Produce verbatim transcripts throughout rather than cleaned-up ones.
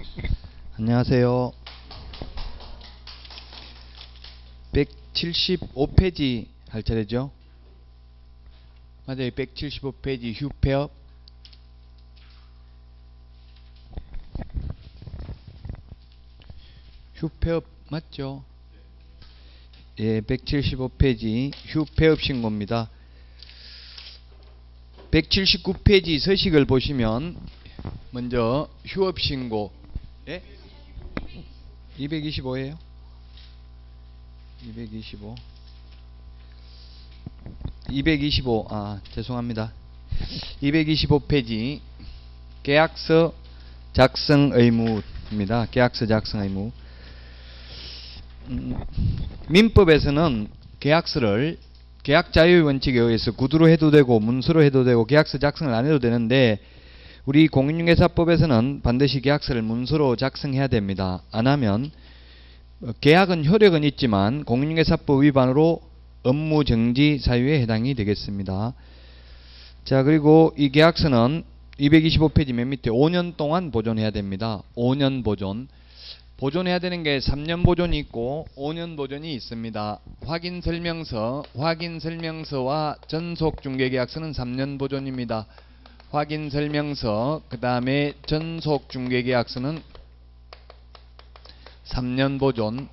안녕하세요. 백칠십오 페이지 할 차례죠? 맞아요. 백칠십오 페이지 휴폐업. 휴폐업 맞죠? 예, 백칠십오 페이지 휴폐업 신고입니다. 백칠십구 페이지 서식을 보시면 먼저 휴업 신고. 예? 이백이십오예요? 이백이십오. 이백이십오. 아, 죄송합니다. 이백이십오 페이지 계약서 작성 의무입니다. 계약서 작성 의무. 음, 민법에서는 계약서를 계약 자유의 원칙에 의해서 구두로 해도 되고 문서로 해도 되고 계약서 작성을 안 해도 되는데, 우리 공인중개사법에서는 반드시 계약서를 문서로 작성해야 됩니다. 안 하면 계약은 효력은 있지만 공인중개사법 위반으로 업무정지 사유에 해당이 되겠습니다. 자, 그리고 이 계약서는 이백이십오 페이지 맨 밑에 오 년 동안 보존해야 됩니다. 오 년 보존. 보존해야 되는 게 삼 년 보존이 있고 오 년 보존이 있습니다. 확인설명서, 확인설명서와 전속중개계약서는 삼 년 보존입니다. 확인설명서, 그 다음에 전속중개계약서는 삼 년 보존.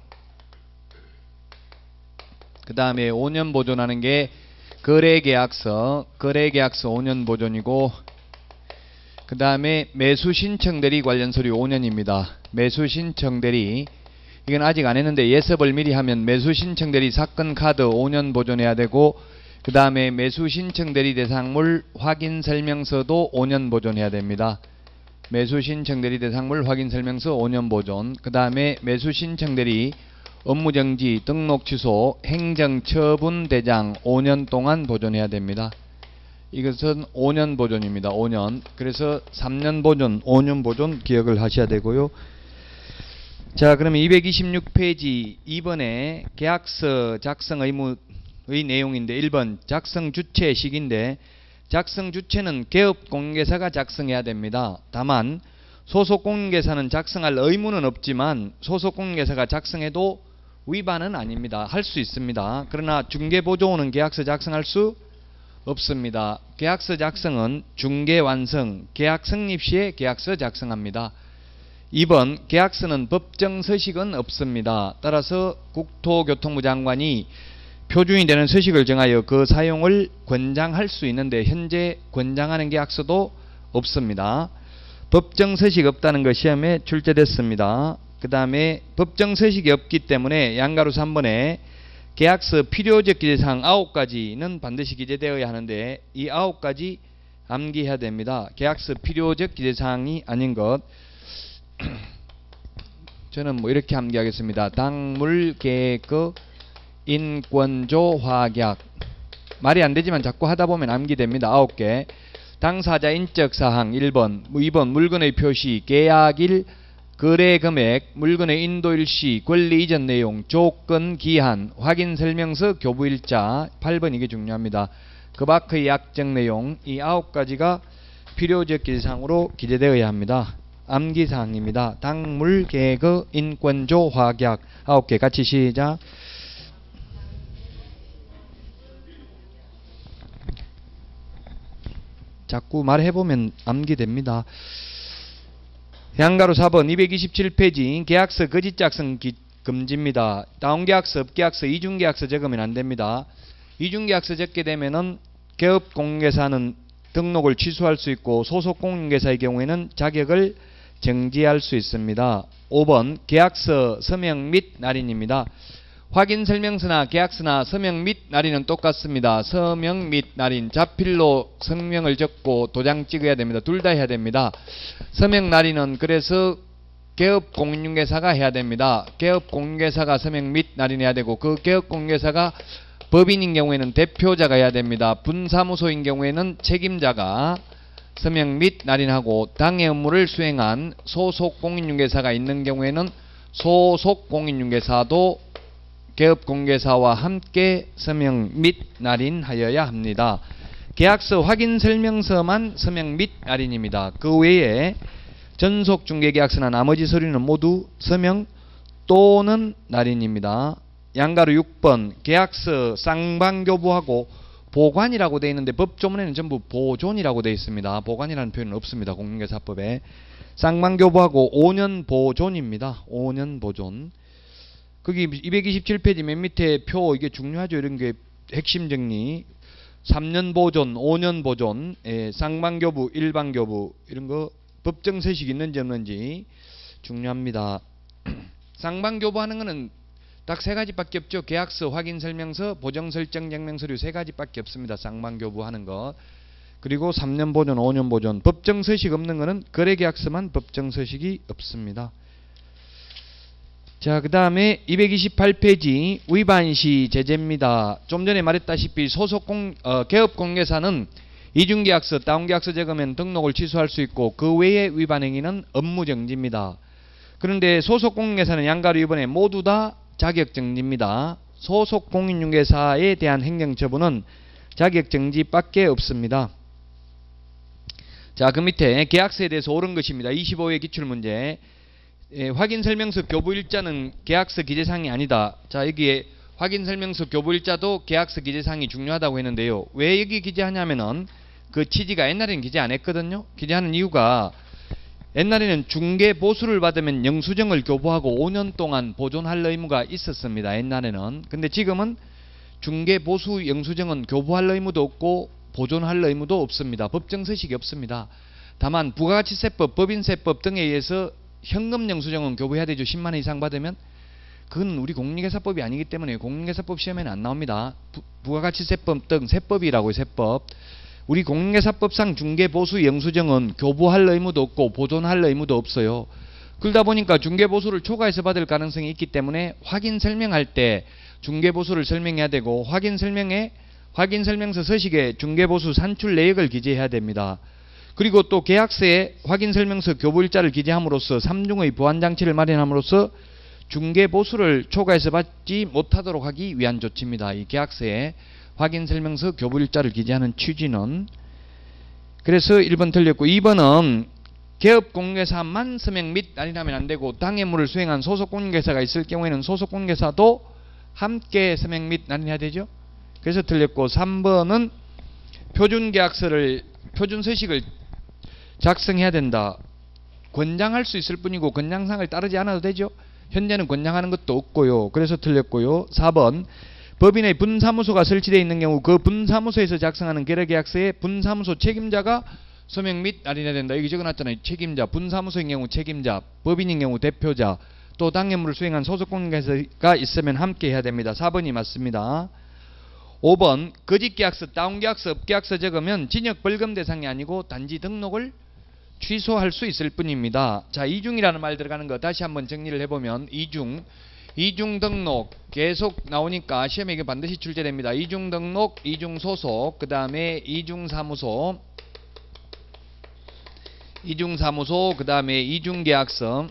그 다음에 오 년 보존하는 게 거래계약서, 거래계약서 오 년 보존이고, 그 다음에 매수신청대리 관련 서류 오 년입니다. 매수신청대리, 이건 아직 안 했는데 예습을 미리 하면 매수신청대리 사건카드 오 년 보존해야 되고, 그 다음에 매수신청대리 대상물 확인설명서도 오 년 보존해야 됩니다. 매수신청대리 대상물 확인설명서 오 년 보존. 그 다음에 매수신청대리 업무정지, 등록취소, 행정처분대장 오 년 동안 보존해야 됩니다. 이것은 오 년 보존입니다. 오 년. 그래서 삼 년 보존, 오 년 보존 기억을 하셔야 되고요. 자, 그러면 이백이십육 페이지 이 번에 계약서 작성 의무의 내용인데, 일 번 작성 주체 시기인데, 작성 주체는 개업공인중개사가 작성해야 됩니다. 다만 소속공인중개사는 작성할 의무는 없지만 소속공인중개사가 작성해도 위반은 아닙니다. 할 수 있습니다. 그러나 중개보조원은 계약서 작성할 수 없습니다. 계약서 작성은 중개완성, 계약 성립 시에 계약서 작성합니다. 이 번 계약서는 법정 서식은 없습니다. 따라서 국토교통부 장관이 표준이 되는 서식을 정하여 그 사용을 권장할 수 있는데 현재 권장하는 계약서도 없습니다. 법정 서식 없다는 것 시험에 출제됐습니다. 그 다음에 법정 서식이 없기 때문에 양가로 삼 번에 계약서 필요적 기재사항 아홉 가지는 반드시 기재되어야 하는데 이 아홉 가지 암기해야 됩니다. 계약서 필요적 기재사항이 아닌 것. 저는 뭐 이렇게 암기하겠습니다. 당물, 계획, 인권조, 확약. 말이 안 되지만 자꾸 하다 보면 암기됩니다. 아홉 개. 당사자 인적사항 일 번, 이 번 물건의 표시, 계약일, 거래금액, 물건의 인도일시, 권리 이전 내용, 조건, 기한, 확인설명서, 교부일자. 팔 번 이게 중요합니다. 그 밖의 약정 내용, 이 아홉 가지가 필요적 기재사항으로 기재되어야 합니다. 암기사항입니다. 당물, 계획, 인권조, 확약. 아홉 개 같이 시작. 자꾸 말해보면 암기됩니다. 양가로 사 번 이백이십칠 페이지 계약서 거짓 작성 기, 금지입니다. 다운계약서, 업계약서, 이중계약서 적으면 안됩니다. 이중계약서 적게 되면은 개업공인중개사는 등록을 취소할 수 있고 소속공인중개사의 경우에는 자격을 정지할 수 있습니다. 오 번 계약서 서명 및 날인입니다. 확인설명서나 계약서나 서명 및 날인은 똑같습니다. 서명 및 날인, 자필로 성명을 적고 도장 찍어야 됩니다. 둘 다 해야 됩니다. 서명 날인은 그래서 개업공인중개사가 해야 됩니다. 개업공인중개사가 서명 및 날인해야 되고, 그 개업공인중개사가 법인인 경우에는 대표자가 해야 됩니다. 분사무소인 경우에는 책임자가 서명 및 날인하고, 당해 업무를 수행한 소속공인중개사가 있는 경우에는 소속공인중개사도 개업공개사와 함께 서명 및 날인하여야 합니다. 계약서 확인설명서만 서명 및 날인입니다. 그 외에 전속 중개계약서나 나머지 서류는 모두 서명 또는 날인입니다. 양가로 육 번 계약서 쌍방교부하고 보관이라고 되어 있는데 법조문에는 전부 보존이라고 되어 있습니다. 보관이라는 표현은 없습니다. 공인중개사법에. 쌍방교부하고 오 년 보존입니다. 오 년 보존. 거기 이백이십칠 페이지 맨 밑에 표 이게 중요하죠. 이런 게 핵심 정리. 삼 년 보존, 오 년 보존, 예, 쌍방교부, 일방교부 이런 거 법정 서식 있는지 없는지 중요합니다. 쌍방교부하는 거는 딱 세 가지밖에 없죠. 계약서, 확인설명서, 보정설정 증명서류 세 가지밖에 없습니다. 쌍방교부하는 거. 그리고 삼 년 보존, 오 년 보존. 법정 서식 없는 거는 거래계약서만 법정 서식이 없습니다. 자, 그 다음에 이백이십팔 페이지 위반시 제재입니다. 좀 전에 말했다시피 소속공 어, 개업공개사는 이중계약서, 다운계약서 적으면 등록을 취소할 수 있고 그 외의 위반행위는 업무정지입니다. 그런데 소속공인중개사는 양가로 이번에 모두 다 자격정지입니다. 소속공인중개사에 대한 행정처분은 자격정지밖에 없습니다. 자, 그 밑에 계약서에 대해서 옳은 것입니다. 이십오 회 기출문제. 예, 확인설명서 교부일자는 계약서 기재사항이 아니다. 자, 여기에 확인설명서 교부일자도 계약서 기재사항이 중요하다고 했는데요. 왜 여기 기재하냐면은 그 취지가 옛날에는 기재 안 했거든요. 기재하는 이유가 옛날에는 중개 보수를 받으면 영수증을 교부하고 오 년 동안 보존할 의무가 있었습니다. 옛날에는. 근데 지금은 중개 보수 영수증은 교부할 의무도 없고 보존할 의무도 없습니다. 법정 서식이 없습니다. 다만 부가가치세법, 법인세법 등에 의해서 현금 영수증은 교부해야 되죠. 십만 원 이상 받으면. 그건 우리 공인중개사법이 아니기 때문에 공인중개사법 시험에는 안 나옵니다. 부, 부가가치세법 등 세법이라고요. 세법. 우리 공인중개사법상 중개보수 영수증은 교부할 의무도 없고 보존할 의무도 없어요. 그러다 보니까 중개보수를 초과해서 받을 가능성이 있기 때문에 확인설명할 때 중개보수를 설명해야 되고 확인설명에 확인설명서 서식에 중개보수 산출 내역을 기재해야 됩니다. 그리고 또 계약서에 확인설명서 교부일자를 기재함으로써 삼중의 보안장치를 마련함으로써 중개보수를 초과해서 받지 못하도록 하기 위한 조치입니다. 이 계약서에 확인설명서 교부일자를 기재하는 취지는. 그래서 일 번 틀렸고 이 번은 개업공개사만 서명 및 날인하면 안되고 당해물을 수행한 소속공개사가 있을 경우에는 소속공개사도 함께 서명 및 날인해야 되죠. 그래서 틀렸고 삼 번은 표준계약서를 표준서식을 작성해야 된다. 권장할 수 있을 뿐이고 권장사항을 따르지 않아도 되죠. 현재는 권장하는 것도 없고요. 그래서 틀렸고요. 사 번 법인의 분사무소가 설치되어 있는 경우 그 분사무소에서 작성하는 거래계약서에 분사무소 책임자가 서명 및 날인해야 된다. 여기 적어놨잖아요. 책임자, 분사무소인 경우 책임자, 법인인 경우 대표자, 또 당해물을 수행한 소속공개사가 있으면 함께 해야 됩니다. 사 번이 맞습니다. 오 번 거짓계약서, 다운계약서, 업계약서 적으면 징역벌금 대상이 아니고 단지 등록을 취소할 수 있을 뿐입니다. 자, 이중이라는 말 들어가는 거 다시 한번 정리를 해보면 이중, 이중 등록 계속 나오니까 시험에 이게 반드시 출제됩니다. 이중 등록, 이중 소속, 그 다음에 이중 사무소, 이중 사무소, 그 다음에 이중 계약서,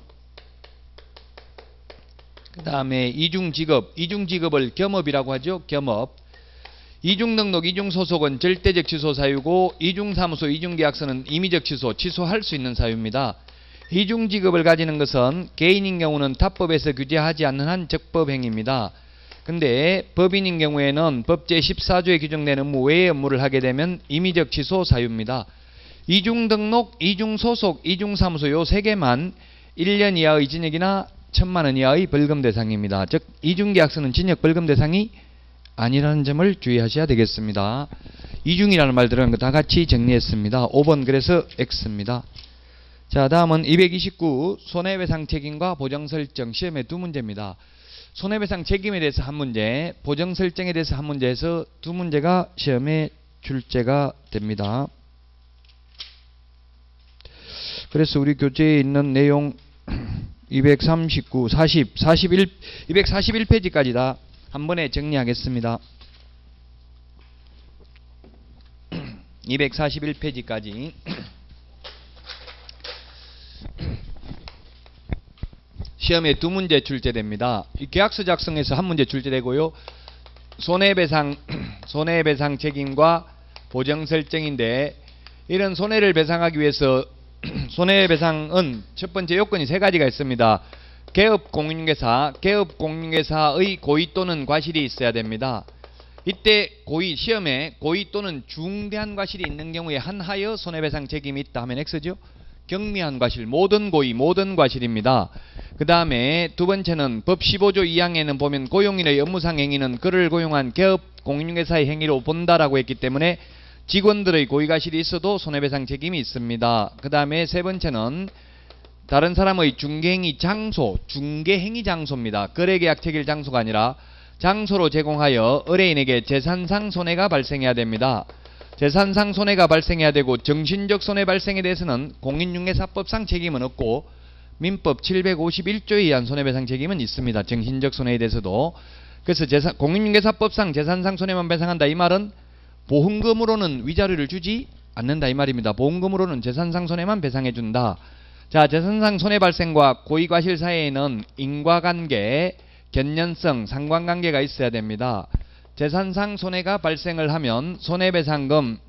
그 다음에 이중 직업, 이중 직업을 겸업이라고 하죠. 겸업. 이중 등록, 이중 소속은 절대적 취소 사유고 이중 사무소, 이중 계약서는 임의적 취소, 취소할 수 있는 사유입니다. 이중 직업을 가지는 것은 개인인 경우는 타법에서 규제하지 않는 한 적법행위입니다. 근데 법인인 경우에는 법 제십사 조에 규정된 업무 외의 업무를 하게 되면 임의적 취소 사유입니다. 이중 등록, 이중 소속, 이중 사무소 요 세 개만 일 년 이하의 징역이나 천만 원 이하의 벌금 대상입니다. 즉 이중 계약서는 징역 벌금 대상이 아니라는 점을 주의하셔야 되겠습니다. 이중이라는 말 들어간 거 다 같이 정리했습니다. 오 번 그래서 X입니다. 자, 다음은 이백이십구 손해배상 책임과 보정 설정 시험의 두 문제입니다. 손해배상 책임에 대해서 한 문제, 보정 설정에 대해서 한 문제에서 두 문제가 시험에 출제가 됩니다. 그래서 우리 교재에 있는 내용 이백삼십구, 사십, 사십일, 이백사십일 페이지까지 다 한 번에 정리하겠습니다. 이백사십일 페이지까지 시험에 두 문제 출제됩니다. 이 계약서 작성에서 한 문제 출제되고요. 손해배상 손해배상 책임과 보정 설정인데 이런 손해를 배상하기 위해서 손해배상은 첫 번째 요건이 세 가지가 있습니다. 개업 공인중개사, 개업 공인중개사의 고의 또는 과실이 있어야 됩니다. 이때 고의, 시험에 고의 또는 중대한 과실이 있는 경우에 한하여 손해배상 책임이 있다 하면 X죠. 경미한 과실, 모든 고의, 모든 과실입니다. 그 다음에 두 번째는 법 십오 조 이 항에는 보면 고용인의 업무상 행위는 그를 고용한 개업 공인중개사의 행위로 본다라고 했기 때문에 직원들의 고의과실이 있어도 손해배상 책임이 있습니다. 그 다음에 세 번째는 다른 사람의 중개행위 장소, 중개행위 장소입니다. 거래계약 체결 장소가 아니라 장소로 제공하여 의뢰인에게 재산상 손해가 발생해야 됩니다. 재산상 손해가 발생해야 되고 정신적 손해 발생에 대해서는 공인중개사법상 책임은 없고 민법 칠백오십일 조에 의한 손해배상 책임은 있습니다. 정신적 손해에 대해서도. 그래서 재산, 공인중개사법상 재산상 손해만 배상한다 이 말은 보험금으로는 위자료를 주지 않는다 이 말입니다. 보험금으로는 재산상 손해만 배상해준다. 자, 재산상 손해 발생과 고의과실 사이에는 인과관계, 견연성, 상관관계가 있어야 됩니다. 재산상 손해가 발생을 하면 손해배상금,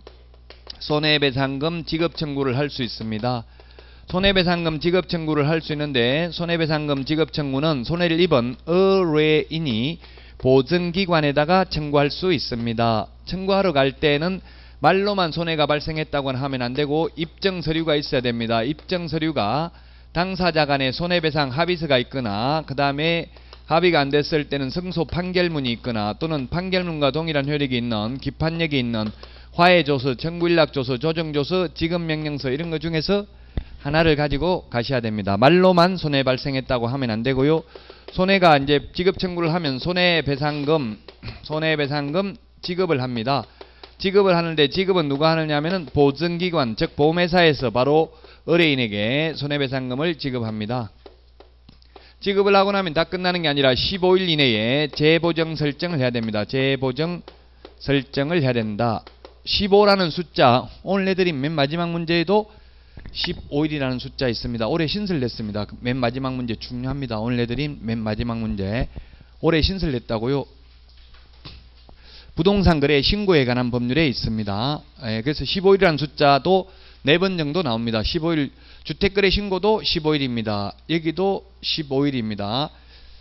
손해배상금 지급 청구를 할 수 있습니다. 손해배상금 지급 청구를 할 수 있는데 손해배상금 지급 청구는 손해를 입은 의뢰인이 보증기관에다가 청구할 수 있습니다. 청구하러 갈 때는 말로만 손해가 발생했다고 하면 안 되고 입증서류가 있어야 됩니다. 입증서류가 당사자 간의 손해배상 합의서가 있거나 그 다음에 합의가 안 됐을 때는 승소 판결문이 있거나 또는 판결문과 동일한 효력이 있는 기판력이 있는 화해조서, 청구일락조서, 조정조서, 지급명령서 이런 것 중에서 하나를 가지고 가셔야 됩니다. 말로만 손해 발생했다고 하면 안 되고요. 손해가 이제 지급 청구를 하면 손해배상금, 손해배상금 지급을 합니다. 지급을 하는데 지급은 누가 하느냐면은 보증기관, 즉 보험회사에서 바로 의뢰인에게 손해배상금을 지급합니다. 지급을 하고 나면 다 끝나는 게 아니라 십오 일 이내에 재보정 설정을 해야 됩니다. 재보정 설정을 해야 된다. 십오라는 숫자, 오늘 내드린 맨 마지막 문제에도 십오 일이라는 숫자 있습니다. 올해 신설됐습니다. 맨 마지막 문제 중요합니다. 오늘 내드린 맨 마지막 문제. 올해 신설됐다고요. 부동산 거래 신고에 관한 법률에 있습니다. 예, 그래서 십오 일이라는 숫자도 네 번 정도 나옵니다. 십오 일 주택거래 신고도 십오 일입니다. 여기도 십오 일입니다.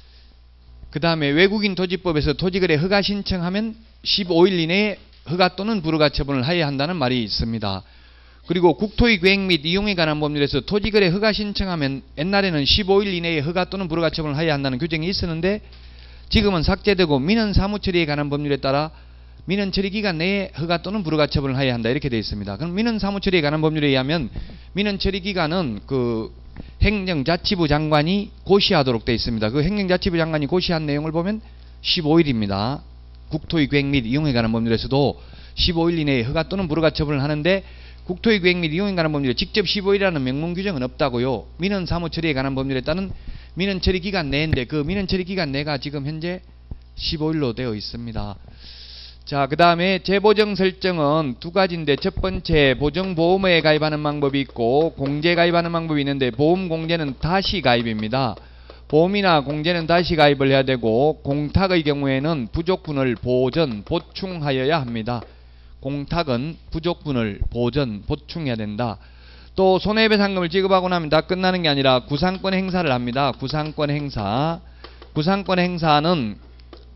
그 다음에 외국인 토지법에서 토지거래 허가 신청하면 십오 일 이내에 허가 또는 불허가 처분을 하여야 한다는 말이 있습니다. 그리고 국토의 계획 및 이용에 관한 법률에서 토지거래 허가 신청하면 옛날에는 십오 일 이내에 허가 또는 불허가 처분을 하여야 한다는 규정이 있었는데 지금은 삭제되고 민원 사무처리에 관한 법률에 따라 민원 처리 기간 내에 허가 또는 불허가 처분을 하여야 한다 이렇게 되어 있습니다. 그럼 민원 사무 처리에 관한 법률에 의하면 민원 처리 기간은 그 행정자치부 장관이 고시하도록 되어 있습니다. 그 행정자치부 장관이 고시한 내용을 보면 십오 일입니다. 국토의 계획 및 이용에 관한 법률에서도 십오 일 이내에 허가 또는 불허가 처분을 하는데 국토의 계획 및 이용에 관한 법률에 직접 십오 일이라는 명문 규정은 없다고요. 민원 사무 처리에 관한 법률에 따른 민원 처리 기간 내인데 그 민원 처리 기간 내가 지금 현재 십오 일로 되어 있습니다. 자, 그 다음에 재보정 설정은 두 가지인데 첫 번째 보정보험에 가입하는 방법이 있고 공제 가입하는 방법이 있는데 보험 공제는 다시 가입입니다. 보험이나 공제는 다시 가입을 해야 되고 공탁의 경우에는 부족분을 보전, 보충하여야 합니다. 공탁은 부족분을 보전, 보충해야 된다. 또 손해배상금을 지급하고 나면 다 끝나는 게 아니라 구상권 행사를 합니다. 구상권 행사. 구상권 행사는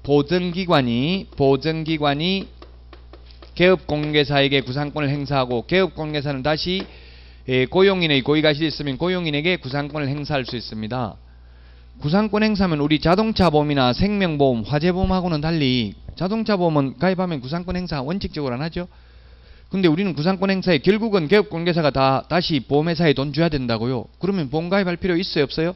보증기관이 보증기관이 개업공개사에게 구상권을 행사하고 개업공개사는 다시 고용인의 고의과실이 있으면 고용인에게 구상권을 행사할 수 있습니다. 구상권 행사면 우리 자동차보험이나 생명보험, 화재보험하고는 달리 자동차보험은 가입하면 구상권 행사 원칙적으로 안 하죠. 근데 우리는 구상권 행사에 결국은 개업공개사가 다 다시 보험회사에 돈 줘야 된다고요. 그러면 보험 가입할 필요 있어요 없어요?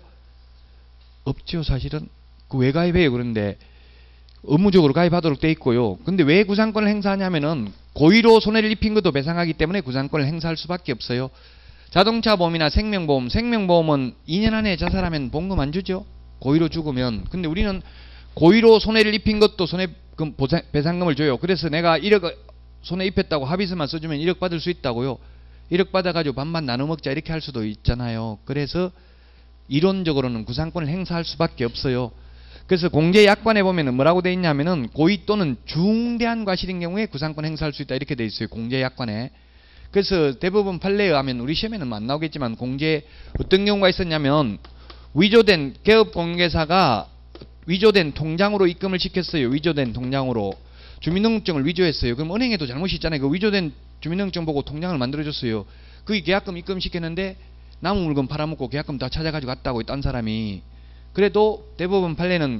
없죠 사실은. 그 왜 가입해요? 그런데 의무적으로 가입하도록 돼 있고요. 근데 왜 구상권을 행사하냐면은 고의로 손해를 입힌 것도 배상하기 때문에 구상권을 행사할 수밖에 없어요. 자동차 보험이나 생명보험, 생명보험은 이 년 안에 자살하면 보험금 안 주죠. 고의로 죽으면. 근데 우리는 고의로 손해를 입힌 것도 손해금 보상, 배상금을 줘요. 그래서 내가 일억 손해 입혔다고 합의서만 써주면 일억 받을 수 있다고요. 일억 받아가지고 반반 나눠 먹자 이렇게 할 수도 있잖아요. 그래서 이론적으로는 구상권을 행사할 수밖에 없어요. 그래서 공제약관에 보면은 뭐라고 돼 있냐면은 고의 또는 중대한 과실인 경우에 구상권 행사할 수 있다 이렇게 돼 있어요. 공제약관에. 그래서 대법원 판례에 하면 우리 시험에는 안 나오겠지만 공제 어떤 경우가 있었냐면 위조된 개업공개사가 위조된 통장으로 입금을 시켰어요. 위조된 통장으로 주민등록증을 위조했어요. 그럼 은행에도 잘못이 있잖아요. 그 위조된 주민등록증 보고 통장을 만들어줬어요. 그게 계약금 입금시켰는데 남은 물건 팔아먹고 계약금 다 찾아가지고 갔다고 딴 사람이. 그래도 대법원 판례는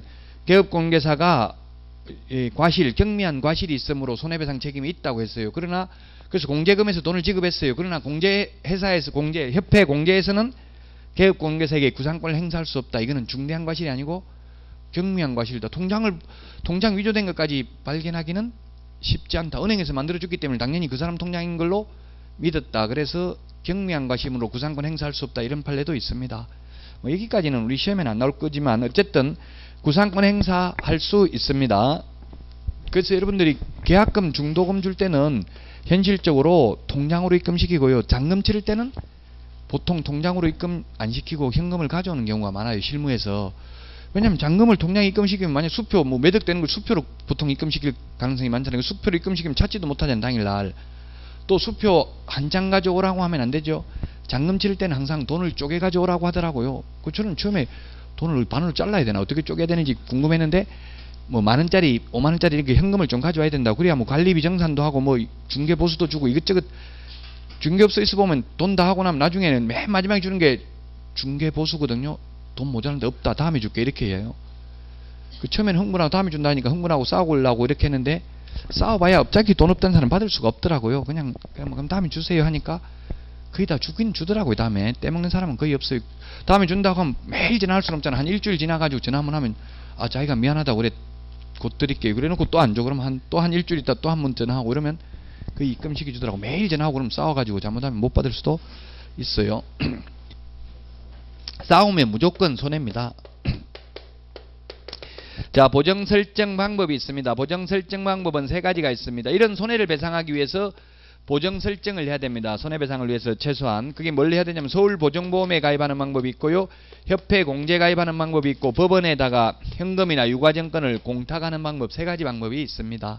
개업공개사가 과실, 경미한 과실이 있으므로 손해배상 책임이 있다고 했어요. 그러나 그래서 공제금에서 돈을 지급했어요. 그러나 공제회사에서 공제 협회 공제에서는 개업공개사에게 구상권을 행사할 수 없다. 이거는 중대한 과실이 아니고 경미한 과실이다. 통장을 통장 위조된 것까지 발견하기는 쉽지 않다. 은행에서 만들어줬기 때문에 당연히 그 사람 통장인 걸로 믿었다. 그래서 경미한 과실으로 구상권 행사할 수 없다. 이런 판례도 있습니다. 뭐 여기까지는 우리 시험에는 안 나올 거지만 어쨌든 구상권 행사할 수 있습니다. 그래서 여러분들이 계약금 중도금 줄 때는 현실적으로 통장으로 입금시키고요. 잔금 치를 때는 보통 통장으로 입금 안 시키고 현금을 가져오는 경우가 많아요. 실무에서. 왜냐하면 잔금을 통장에 입금시키면 만약 수표 뭐 매덕되는 걸 수표로 보통 입금시킬 가능성이 많잖아요. 수표로 입금시키면 찾지도 못하잖아요. 당일날. 또 수표 한 장 가져오라고 하면 안 되죠. 잔금 치를 때는 항상 돈을 쪼개 가져오라고 하더라고요. 그 저는 처음에 돈을 반으로 잘라야 되나 어떻게 쪼개야 되는지 궁금했는데 뭐 만원짜리 오만원짜리 이렇게 현금을 좀 가져와야 된다고. 그래야 뭐 관리비 정산도 하고 뭐 중개보수도 주고 이것저것 중개업소 있어 보면 돈 다 하고 나면 나중에는 맨 마지막에 주는 게 중개보수거든요. 돈 모자란데 없다. 다음에 줄게 이렇게 해요. 그 처음에는 흥분하고 다음에 준다니까 흥분하고 싸우려고 이렇게 했는데 싸워봐야 어차피 돈 없다는 사람 받을 수가 없더라고요. 그냥 그럼 다음에 주세요 하니까 거의 다 주긴 주더라고요. 다음에 떼먹는 사람은 거의 없어요. 다음에 준다고 하면 매일 전화할 수는 없잖아. 한 일주일 지나가지고 전화 한번 하면 아 자기가 미안하다고 그래 곧 드릴게요. 그래놓고 또 안 줘. 그러면 한 또 한 일주일 있다 또 한 번 전화하고 이러면 거의 입금시켜 주더라고. 매일 전화하고 그러면 싸워가지고 잘못하면 못 받을 수도 있어요. 싸우면 무조건 손해입니다. 자, 보정 설정 방법이 있습니다. 보정 설정 방법은 세 가지가 있습니다. 이런 손해를 배상하기 위해서 보정 설정을 해야 됩니다. 손해배상을 위해서 최소한. 그게 뭘 해야 되냐면 서울보정보험에 가입하는 방법이 있고요. 협회 공제 가입하는 방법이 있고 법원에다가 현금이나 유가증권을 공탁하는 방법 세 가지 방법이 있습니다.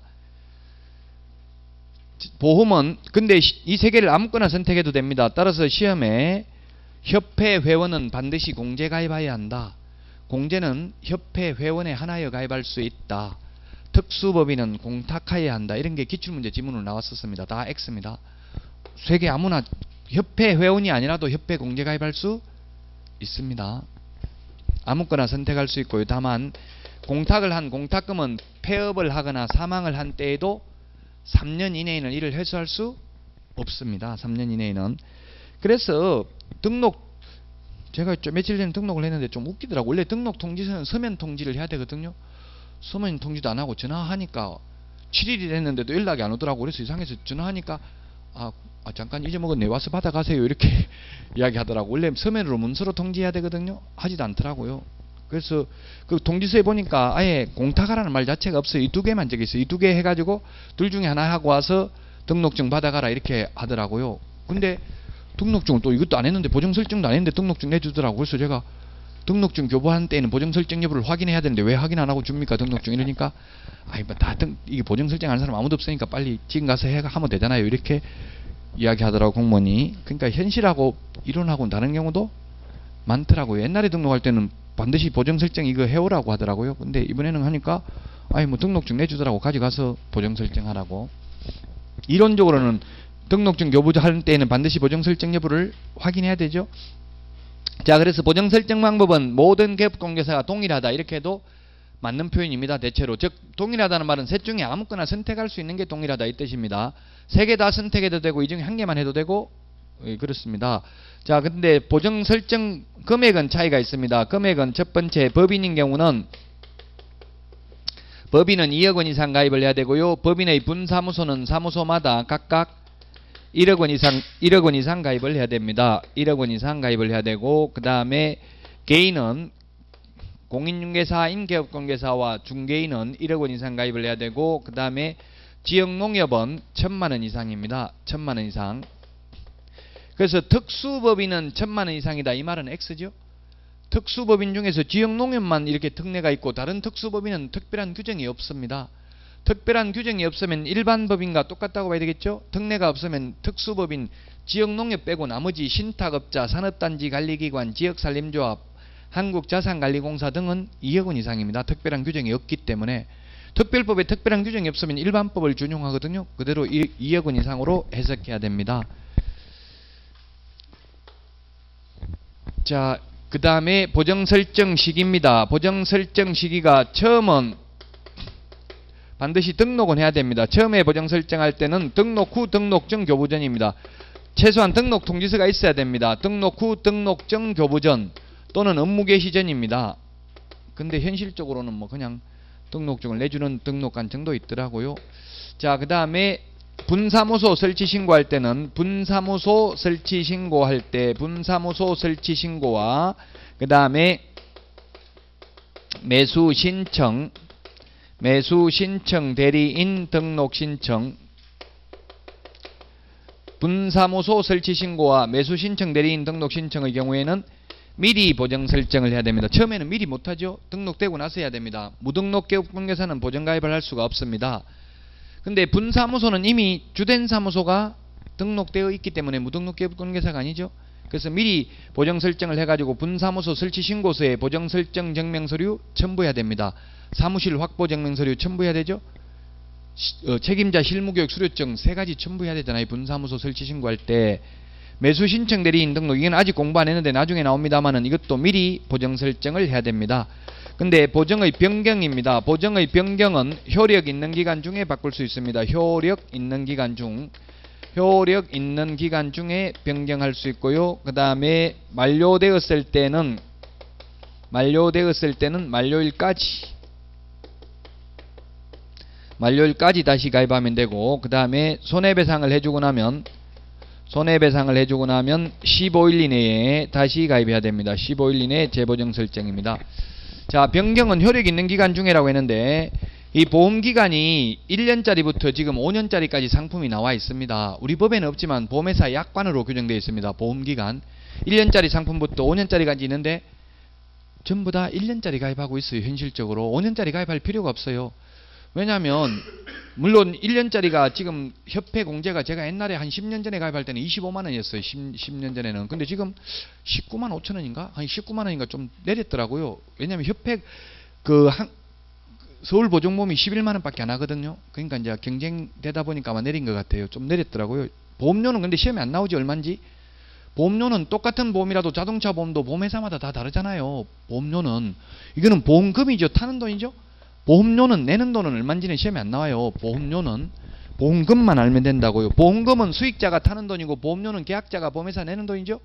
보험은 근데 이 세 개를 아무거나 선택해도 됩니다. 따라서 시험에 협회 회원은 반드시 공제 가입해야 한다. 공제는 협회 회원에 하나여 가입할 수 있다. 특수법인은 공탁해야 한다. 이런 게 기출문제 지문으로 나왔었습니다. 다 X입니다. 세 개 아무나 협회 회원이 아니라도 협회 공제 가입할 수 있습니다. 아무거나 선택할 수 있고요. 다만 공탁을 한 공탁금은 폐업을 하거나 사망을 한 때에도 삼 년 이내에는 이를 회수할 수 없습니다. 삼 년 이내에는. 그래서 등록 제가 좀 며칠 전에 등록을 했는데 좀 웃기더라고. 원래 등록 통지서는 서면 통지를 해야 되거든요. 서면 통지도 안 하고 전화하니까 칠 일이 됐는데도 연락이 안 오더라고. 그래서 이상해서 전화하니까 아, 아 잠깐 잊어먹었네. 와서 받아가세요. 이렇게 이야기하더라고. 원래 서면으로 문서로 통지해야 되거든요. 하지도 않더라고요. 그래서 그 통지서에 보니까 아예 공탁하라는 말 자체가 없어요. 이 두 개만 적혀 있어요. 이 두 개 해가지고 둘 중에 하나 하고 와서 등록증 받아가라 이렇게 하더라고요. 근데 등록증을 또 이것도 안 했는데 보정 설정도 안 했는데 등록증 내주더라고. 그래서 제가 등록증 교부하는 때는 보정 설정 여부를 확인해야 되는데 왜 확인 안 하고 줍니까 등록증 이러니까 아이 뭐 다 등 이게 보정 설정하는 사람 아무도 없으니까 빨리 지금 가서 해 하면 되잖아요. 이렇게 이야기하더라고 공무원이. 그러니까 현실하고 이론하고는 다른 경우도 많더라고요. 옛날에 등록할 때는 반드시 보정 설정 이거 해오라고 하더라고요. 근데 이번에는 하니까 아이 뭐 등록증 내주더라고. 가져가서 보정 설정하라고. 이론적으로는 등록증 교부하는 때에는 반드시 보정 설정 여부를 확인해야 되죠. 자, 그래서 보정 설정 방법은 모든 개업공개사가 동일하다 이렇게 해도 맞는 표현입니다. 대체로. 즉 동일하다는 말은 셋 중에 아무거나 선택할 수 있는 게 동일하다 이 뜻입니다. 세 개 다 선택해도 되고 이 중에 한 개만 해도 되고 예, 그렇습니다. 자, 근데 보정 설정 금액은 차이가 있습니다. 금액은 첫 번째 법인인 경우는 법인은 이억 원 이상 가입을 해야 되고요. 법인의 분사무소는 사무소마다 각각 일억 원 이상, 일억 원 이상 가입을 해야 됩니다. 일억 원 이상 가입을 해야 되고, 그 다음에 개인은 공인중개사인 개업공개사와 중개인은 일억 원 이상 가입을 해야 되고, 그 다음에 지역농협은 천만 원 이상입니다. 천만 원 이상. 그래서 특수법인은 천만 원 이상이다. 이 말은 X죠. 특수법인 중에서 지역농협만 이렇게 특례가 있고 다른 특수법인은 특별한 규정이 없습니다. 특별한 규정이 없으면 일반법인과 똑같다고 봐야 되겠죠. 특례가 없으면 특수법인, 지역농협 빼고 나머지 신탁업자, 산업단지 관리기관, 지역산림조합, 한국자산관리공사 등은 이억 원 이상입니다. 특별한 규정이 없기 때문에. 특별법에 특별한 규정이 없으면 일반법을 준용하거든요. 그대로 이억 원 이상으로 해석해야 됩니다. 자, 그 다음에 보정설정 시기입니다. 보정설정 시기가 처음은 반드시 등록은 해야 됩니다. 처음에 보정설정할 때는 등록 후 등록 전 교부 전입니다. 최소한 등록 통지서가 있어야 됩니다. 등록 후 등록 전 교부 전 또는 업무 개시 전입니다. 근데 현실적으로는 뭐 그냥 등록증을 내주는 등록관 정도 있더라고요. 자, 그 다음에 분사무소 설치 신고할 때는 분사무소 설치 신고할 때 분사무소 설치 신고와 그 다음에 매수 신청 매수 신청 대리인 등록 신청 분사무소 설치 신고와 매수 신청 대리인 등록 신청의 경우에는 미리 보정 설정을 해야 됩니다. 처음에는 미리 못하죠. 등록되고 나서 해야 됩니다. 무등록 개업공개사는 보정가입을 할 수가 없습니다. 근데 분사무소는 이미 주된 사무소가 등록되어 있기 때문에 무등록 개업공개사가 아니죠. 그래서 미리 보정 설정을 해가지고 분사무소 설치 신고서에 보정 설정 증명서류 첨부해야 됩니다. 사무실 확보 증명서류 첨부해야 되죠. 시, 어, 책임자 실무교육 수료증 세 가지 첨부해야 되잖아요. 분사무소 설치 신고할 때. 매수 신청 대리인 등록 이건 아직 공부 안 했는데 나중에 나옵니다만은 이것도 미리 보정 설정을 해야 됩니다. 근데 보정의 변경입니다. 보정의 변경은 효력 있는 기간 중에 바꿀 수 있습니다. 효력 있는 기간 중 효력 있는 기간 중에 변경할 수 있고요. 그 다음에 만료되었을 때는 만료되었을 때는 만료일까지 만료일까지 다시 가입하면 되고, 그 다음에 손해배상을 해주고 나면 손해배상을 해주고 나면 십오 일 이내에 다시 가입해야 됩니다. 십오 일 이내 재보정 설정입니다. 자, 변경은 효력 있는 기간 중에라고 했는데 이 보험기간이 일 년짜리부터 지금 오 년짜리까지 상품이 나와 있습니다. 우리 법에는 없지만 보험회사 약관으로 규정되어 있습니다. 보험기간 일 년짜리 상품부터 오 년짜리까지 있는데 전부 다 일 년짜리 가입하고 있어요. 현실적으로 오 년짜리 가입할 필요가 없어요. 왜냐하면 물론 일 년짜리가 지금 협회 공제가 제가 옛날에 한 십 년 전에 가입할 때는 이십오만 원이었어요. 십 년 전에는. 근데 지금 십구만 오천 원인가? 한 십구만 원인가 좀 내렸더라고요. 왜냐하면 협회 그 한, 서울보증보험이 십일만 원밖에 안 하거든요. 그러니까 이제 경쟁되다 보니까 아마 내린 것 같아요. 좀 내렸더라고요. 보험료는 근데 시험에 안 나오지 얼마인지. 보험료는 똑같은 보험이라도 자동차 보험도 보험회사마다 다 다르잖아요. 보험료는 이거는 보험금이죠. 타는 돈이죠. 보험료는 내는 돈은 얼마인지는 시험에 안 나와요. 보험료는 보험금만 알면 된다고요. 보험금은 수익자가 타는 돈이고 보험료는 계약자가 보험회사 내는 돈이죠.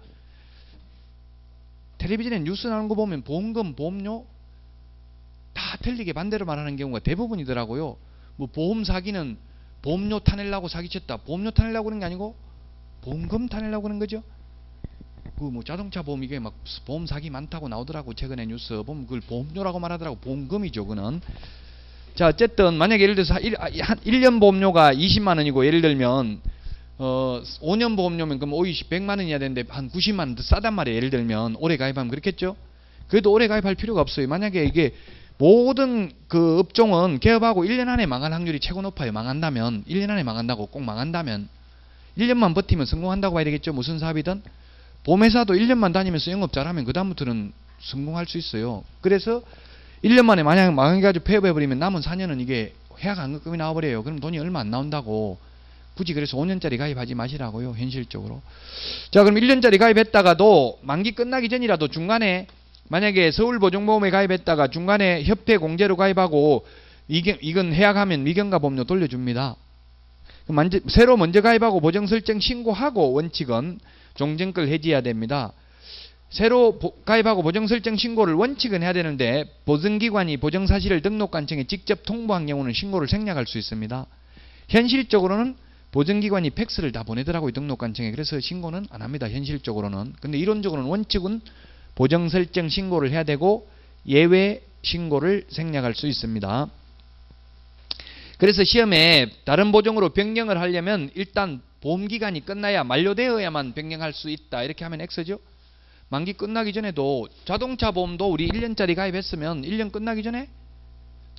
텔레비전에 뉴스 나오는 거 보면 보험금, 보험료 다 틀리게 반대로 말하는 경우가 대부분이더라고요. 뭐 보험 사기는 보험료 타내려고 사기쳤다. 보험료 타내려고 그런 게 아니고 보험금 타내려고 그런 거죠. 그 뭐 자동차 보험 이게 막 보험 사기 많다고 나오더라고. 최근에 뉴스 보면 그걸 보험료라고 말하더라고. 보험금이죠, 그는. 자, 어쨌든 만약에 예를 들어서 한 일 년 보험료가 이십만 원이고 예를 들면 어 오 년 보험료면 그럼 오이십 백만 원이야 되는데 한 구십만 원 더 싸단 말이에요. 예를 들면 오래 가입하면 그렇겠죠. 그래도 오래 가입할 필요가 없어요. 만약에 이게 모든 그 업종은 개업하고 일 년 안에 망할 확률이 최고 높아요. 망한다면 일 년 안에 망한다고 꼭 망한다면 일 년만 버티면 성공한다고 봐야 되겠죠. 무슨 사업이든. 보험회사도 일 년만 다니면서 영업 잘하면 그 다음부터는 성공할 수 있어요. 그래서 일 년 만에 만약에 망해가지고 폐업해버리면 남은 사 년은 이게 해약환급금이 나와버려요. 그럼 돈이 얼마 안 나온다고. 굳이 그래서 오 년짜리 가입하지 마시라고요. 현실적으로. 자, 그럼 일 년짜리 가입했다가도 만기 끝나기 전이라도 중간에 만약에 서울보증보험에 가입했다가 중간에 협회 공제로 가입하고 이게, 이건 해약하면 미경과 보험료 돌려줍니다. 먼저, 새로 먼저 가입하고 보정설정 신고하고 원칙은 종전걸 해지해야 됩니다. 새로 보, 가입하고 보정설정 신고를 원칙은 해야 되는데 보증기관이 보정사실을 등록관청에 직접 통보한 경우는 신고를 생략할 수 있습니다. 현실적으로는 보증기관이 팩스를 다 보내더라고요. 등록관청에. 그래서 신고는 안 합니다. 현실적으로는. 근데 이론적으로는 원칙은 보정설정 신고를 해야 되고 예외 신고를 생략할 수 있습니다. 그래서 시험에 다른 보정으로 변경을 하려면 일단 보험기간이 끝나야 만료되어야만 변경할 수 있다. 이렇게 하면 X죠. 만기 끝나기 전에도 자동차 보험도 우리 일 년짜리 가입했으면 일 년 끝나기 전에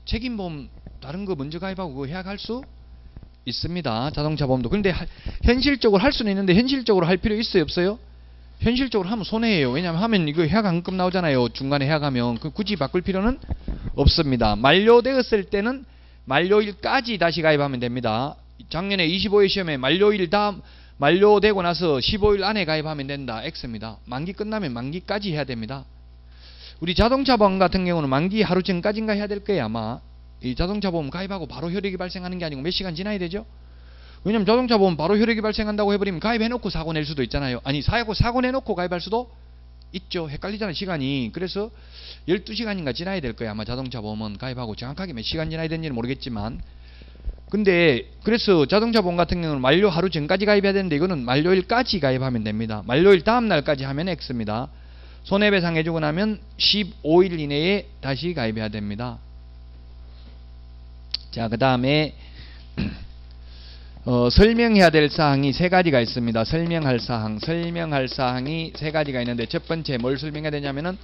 책임보험 다른 거 먼저 가입하고 그거 해약할 수 있습니다. 자동차 보험도. 그런데 하, 현실적으로 할 수는 있는데 현실적으로 할 필요 있어요 없어요? 현실적으로 하면 손해예요. 왜냐하면 하면 이거 해약 한급 나오잖아요. 중간에 해약하면 그 굳이 바꿀 필요는 없습니다. 만료되었을 때는 만료일까지 다시 가입하면 됩니다. 작년에 이십오 일 시험에 만료일 다음 만료되고 나서 십오 일 안에 가입하면 된다. X입니다. 만기 끝나면 만기까지 해야 됩니다. 우리 자동차 보험 같은 경우는 만기 하루 전까지인가 해야 될 거예요. 아마 이 자동차 보험 가입하고 바로 혈액이 발생하는 게 아니고 몇 시간 지나야 되죠. 왜냐면 자동차 보험 바로 혈액이 발생한다고 해버리면 가입해놓고 사고 낼 수도 있잖아요. 아니 사고 사고 내놓고 가입할 수도 있죠. 헷갈리잖아요 시간이. 그래서 열두 시간인가 지나야 될 거예요. 아마 자동차 보험은 가입하고 정확하게 몇 시간 지나야 되는지는 모르겠지만, 근데 그래서 자동차 보험 같은 경우는 만료 하루 전까지 가입해야 되는데 이거는 만료일까지 가입하면 됩니다. 만료일 다음 날까지 하면 X입니다. 손해배상 해주고 나면 십오 일 이내에 다시 가입해야 됩니다. 자, 그 다음에 어, 설명해야 될 사항이 세 가지가 있습니다. 설명할 사항, 설명할 사항이 세 가지가 있는데 첫 번째 뭘 설명해야 되냐면은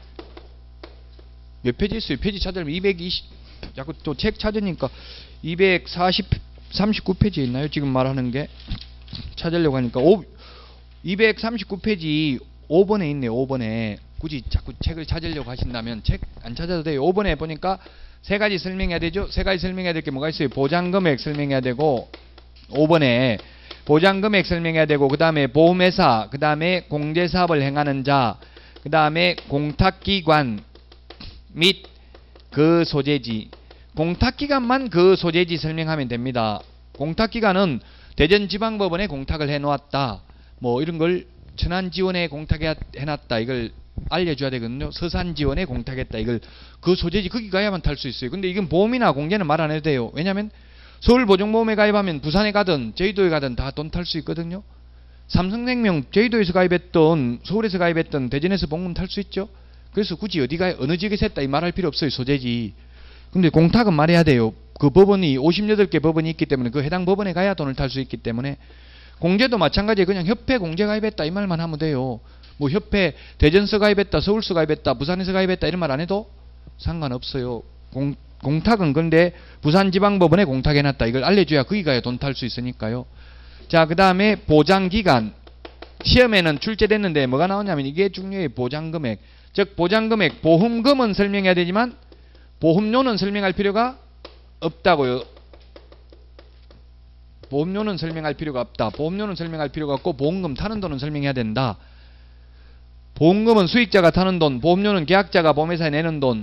몇 페이지 있어요? 페이지 찾으면 이백이십, 자꾸 또 책 찾으니까 이백사십, 삼십구 페이지에 있나요? 지금 말하는 게 찾으려고 하니까 오, 이백삼십구 페이지 오 번에 있네요. 오 번에 굳이 자꾸 책을 찾으려고 하신다면 책 안 찾아도 돼요. 오 번에 보니까 세 가지 설명해야 되죠. 세 가지 설명해야 될 게 뭐가 있어요? 보장금액 설명해야 되고, 오 번에 보장금액 설명해야 되고, 그 다음에 보험회사, 그 다음에 공제사업을 행하는 자, 그 다음에 공탁기관 및 그 소재지. 공탁기관만 그 소재지 설명하면 됩니다. 공탁기관은 대전지방법원에 공탁을 해놓았다, 뭐 이런 걸 천안지원에 공탁해놨다, 이걸 알려줘야 되거든요. 서산지원에 공탁했다, 이걸 그 소재지 거기 가야만 탈 수 있어요. 근데 이건 보험이나 공제는 말 안 해도 돼요. 왜냐하면 서울보증보험에 가입하면 부산에 가든 제주도에 가든 다 돈 탈 수 있거든요. 삼성생명 제주도에서 가입했던, 서울에서 가입했던, 대전에서 보험금 탈 수 있죠. 그래서 굳이 어디가 어느 지역에서 했다 이 말할 필요 없어요. 소재지. 근데 공탁은 말해야 돼요. 그 법원이 오십팔 개 법원이 있기 때문에 그 해당 법원에 가야 돈을 탈 수 있기 때문에. 공제도 마찬가지에 그냥 협회 공제 가입했다 이 말만 하면 돼요. 뭐 협회 대전서 가입했다, 서울서 가입했다, 부산에서 가입했다 이런 말 안 해도 상관없어요. 공, 공탁은 근데 부산지방법원에 공탁해놨다 이걸 알려줘야 거기 가야 돈 탈 수 있으니까요. 자, 그 다음에 보장기간. 시험에는 출제됐는데 뭐가 나오냐면 이게 중요해요. 보장금액. 즉 보장금액, 보험금은 설명해야 되지만 보험료는 설명할 필요가 없다고요. 보험료는 설명할 필요가 없다. 보험료는 설명할 필요가 없고 보험금 타는 돈은 설명해야 된다. 보험금은 수익자가 타는 돈, 보험료는 계약자가 보험회사에 내는 돈,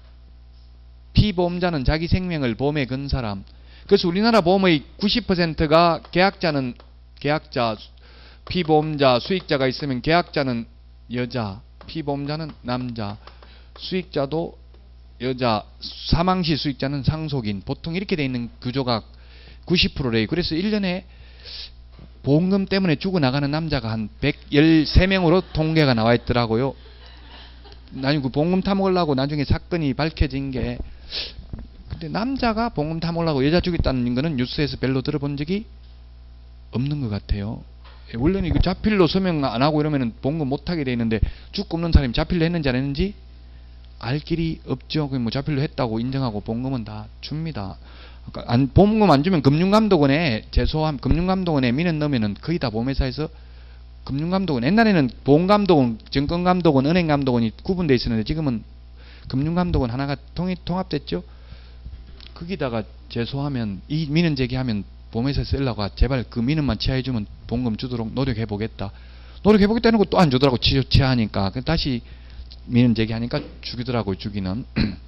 피보험자는 자기 생명을 보험에 건 사람. 그래서 우리나라 보험의 구십 퍼센트가 계약자는 계약자, 피보험자, 수익자가 있으면 계약자는 여자, 피보험자는 남자, 수익자도 여자, 사망시 수익자는 상속인. 보통 이렇게 돼 있는 구조가 구십 퍼센트래요. 그래서 일 년에 보험금 때문에 죽어나가는 남자가 한 백십삼 명으로 통계가 나와 있더라고요. 나중에 그 보험금 타먹으려고 나중에 사건이 밝혀진 게, 근데 남자가 보험금 타먹으려고 여자 죽였다는 거는 뉴스에서 별로 들어본 적이 없는 것 같아요. 원래는 이거 자필로 서명 안 하고 이러면은 보험금 못 하게 돼 있는데 죽고 없는 사람이 자필로 했는지 안 했는지 알 길이 없죠. 뭐 자필로 했다고 인정하고 보험금은 다 줍니다. 그러니까 안, 보험금 안 주면 금융감독원에 제소함, 금융감독원에 민원 넣으면은 거의 다 보험회사에서 금융감독원, 옛날에는 보험감독원, 증권감독원, 은행감독원이 구분되어 있었는데 지금은 금융감독원 하나가 통합, 통합됐죠. 거기다가 제소하면, 이 민원 제기하면 보험회사에 쓰려고 제발 그 민원만 취하해주면 보험금 주도록 노력해보겠다. 노력해보겠다 하는 거 또 안 주더라고. 취하니까. 다시 민원 제기하니까 주기더라고요. 주기는.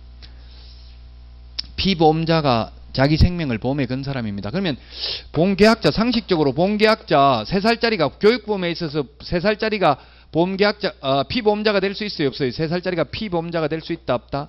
피보험자가 자기 생명을 보험에 건 사람입니다. 그러면 보험계약자, 상식적으로 보험계약자 세 살짜리가 교육보험에 있어서 세 살짜리가 보험계약자, 어, 피보험자가 될 수 있어요? 없어요? 세 살짜리가 피보험자가 될 수 있다? 없다?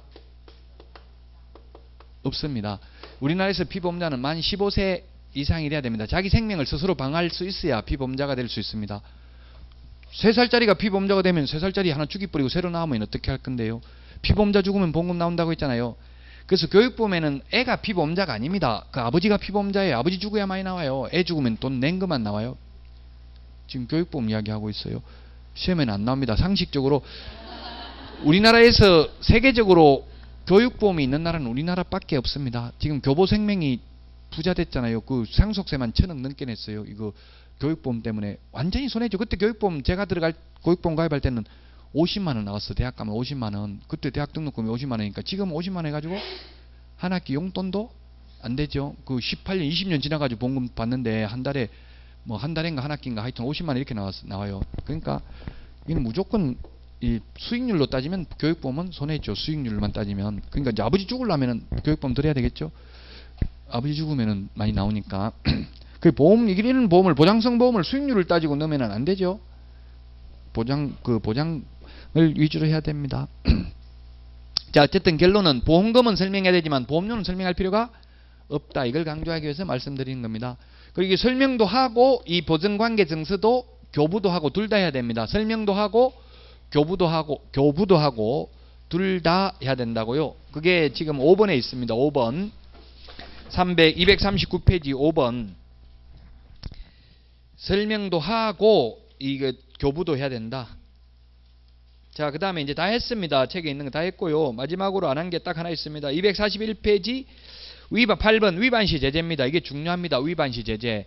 없습니다. 우리나라에서 피보험자는 만 십오 세 이상이 돼야 됩니다. 자기 생명을 스스로 방어할 수 있어야 피보험자가 될 수 있습니다. 세 살짜리가 피보험자가 되면 세 살짜리 하나 죽이버리고 새로 나오면 어떻게 할 건데요? 피보험자 죽으면 보험금 나온다고 했잖아요. 그래서 교육보험에는 애가 피보험자가 아닙니다. 그 아버지가 피보험자예요. 아버지 죽어야 많이 나와요. 애 죽으면 돈 낸 것만 나와요. 지금 교육보험 이야기하고 있어요. 시험에는 안 나옵니다. 상식적으로 우리나라에서 세계적으로 교육보험이 있는 나라는 우리나라밖에 없습니다. 지금 교보생명이 부자 됐잖아요. 그 상속세만 천억 넘게 냈어요. 이거 교육보험 때문에 완전히 손해죠. 그때 교육보험 제가 들어갈 교육보험 가입할 때는 오십만 원 나왔어. 대학 가면 오십만 원. 그때 대학 등록금이 오십만 원이니까 지금 오십만 원 해가지고 한 학기 용돈도 안 되죠. 그 십팔 년, 이십 년 지나가지고 보험금 받는데 한 달에 뭐 한 달인가 한 학기인가 하여튼 오십만 원 이렇게 나왔, 나와요. 그러니까 이건 무조건 이 수익률로 따지면 교육보험은 손해죠. 수익률만 따지면. 그러니까 이제 아버지 죽으려면은 교육보험 들어야 되겠죠. 아버지 죽으면은 많이 나오니까. 그 보험, 이런 보험을, 보장성 보험을 수익률을 따지고 넣으면은 안 되죠. 보장, 그 보장을 위주로 해야 됩니다. 자, 어쨌든 결론은 보험금은 설명해야 되지만 보험료는 설명할 필요가 없다. 이걸 강조하기 위해서 말씀드리는 겁니다. 그리고 설명도 하고 이 보증관계 증서도 교부도 하고 둘 다 해야 됩니다. 설명도 하고 교부도 하고 교부도 하고 둘 다 해야 된다고요. 그게 지금 오 번에 있습니다. 오 번. 삼백, 이백삼십구 페이지 오 번. 설명도 하고 이거 교부도 해야 된다. 자, 그 다음에 이제 다 했습니다. 책에 있는 거 다 했고요. 마지막으로 안 한 게 딱 하나 있습니다. 이백사십일 페이지 위반 팔 번 위반시 제재입니다. 이게 중요합니다. 위반시 제재.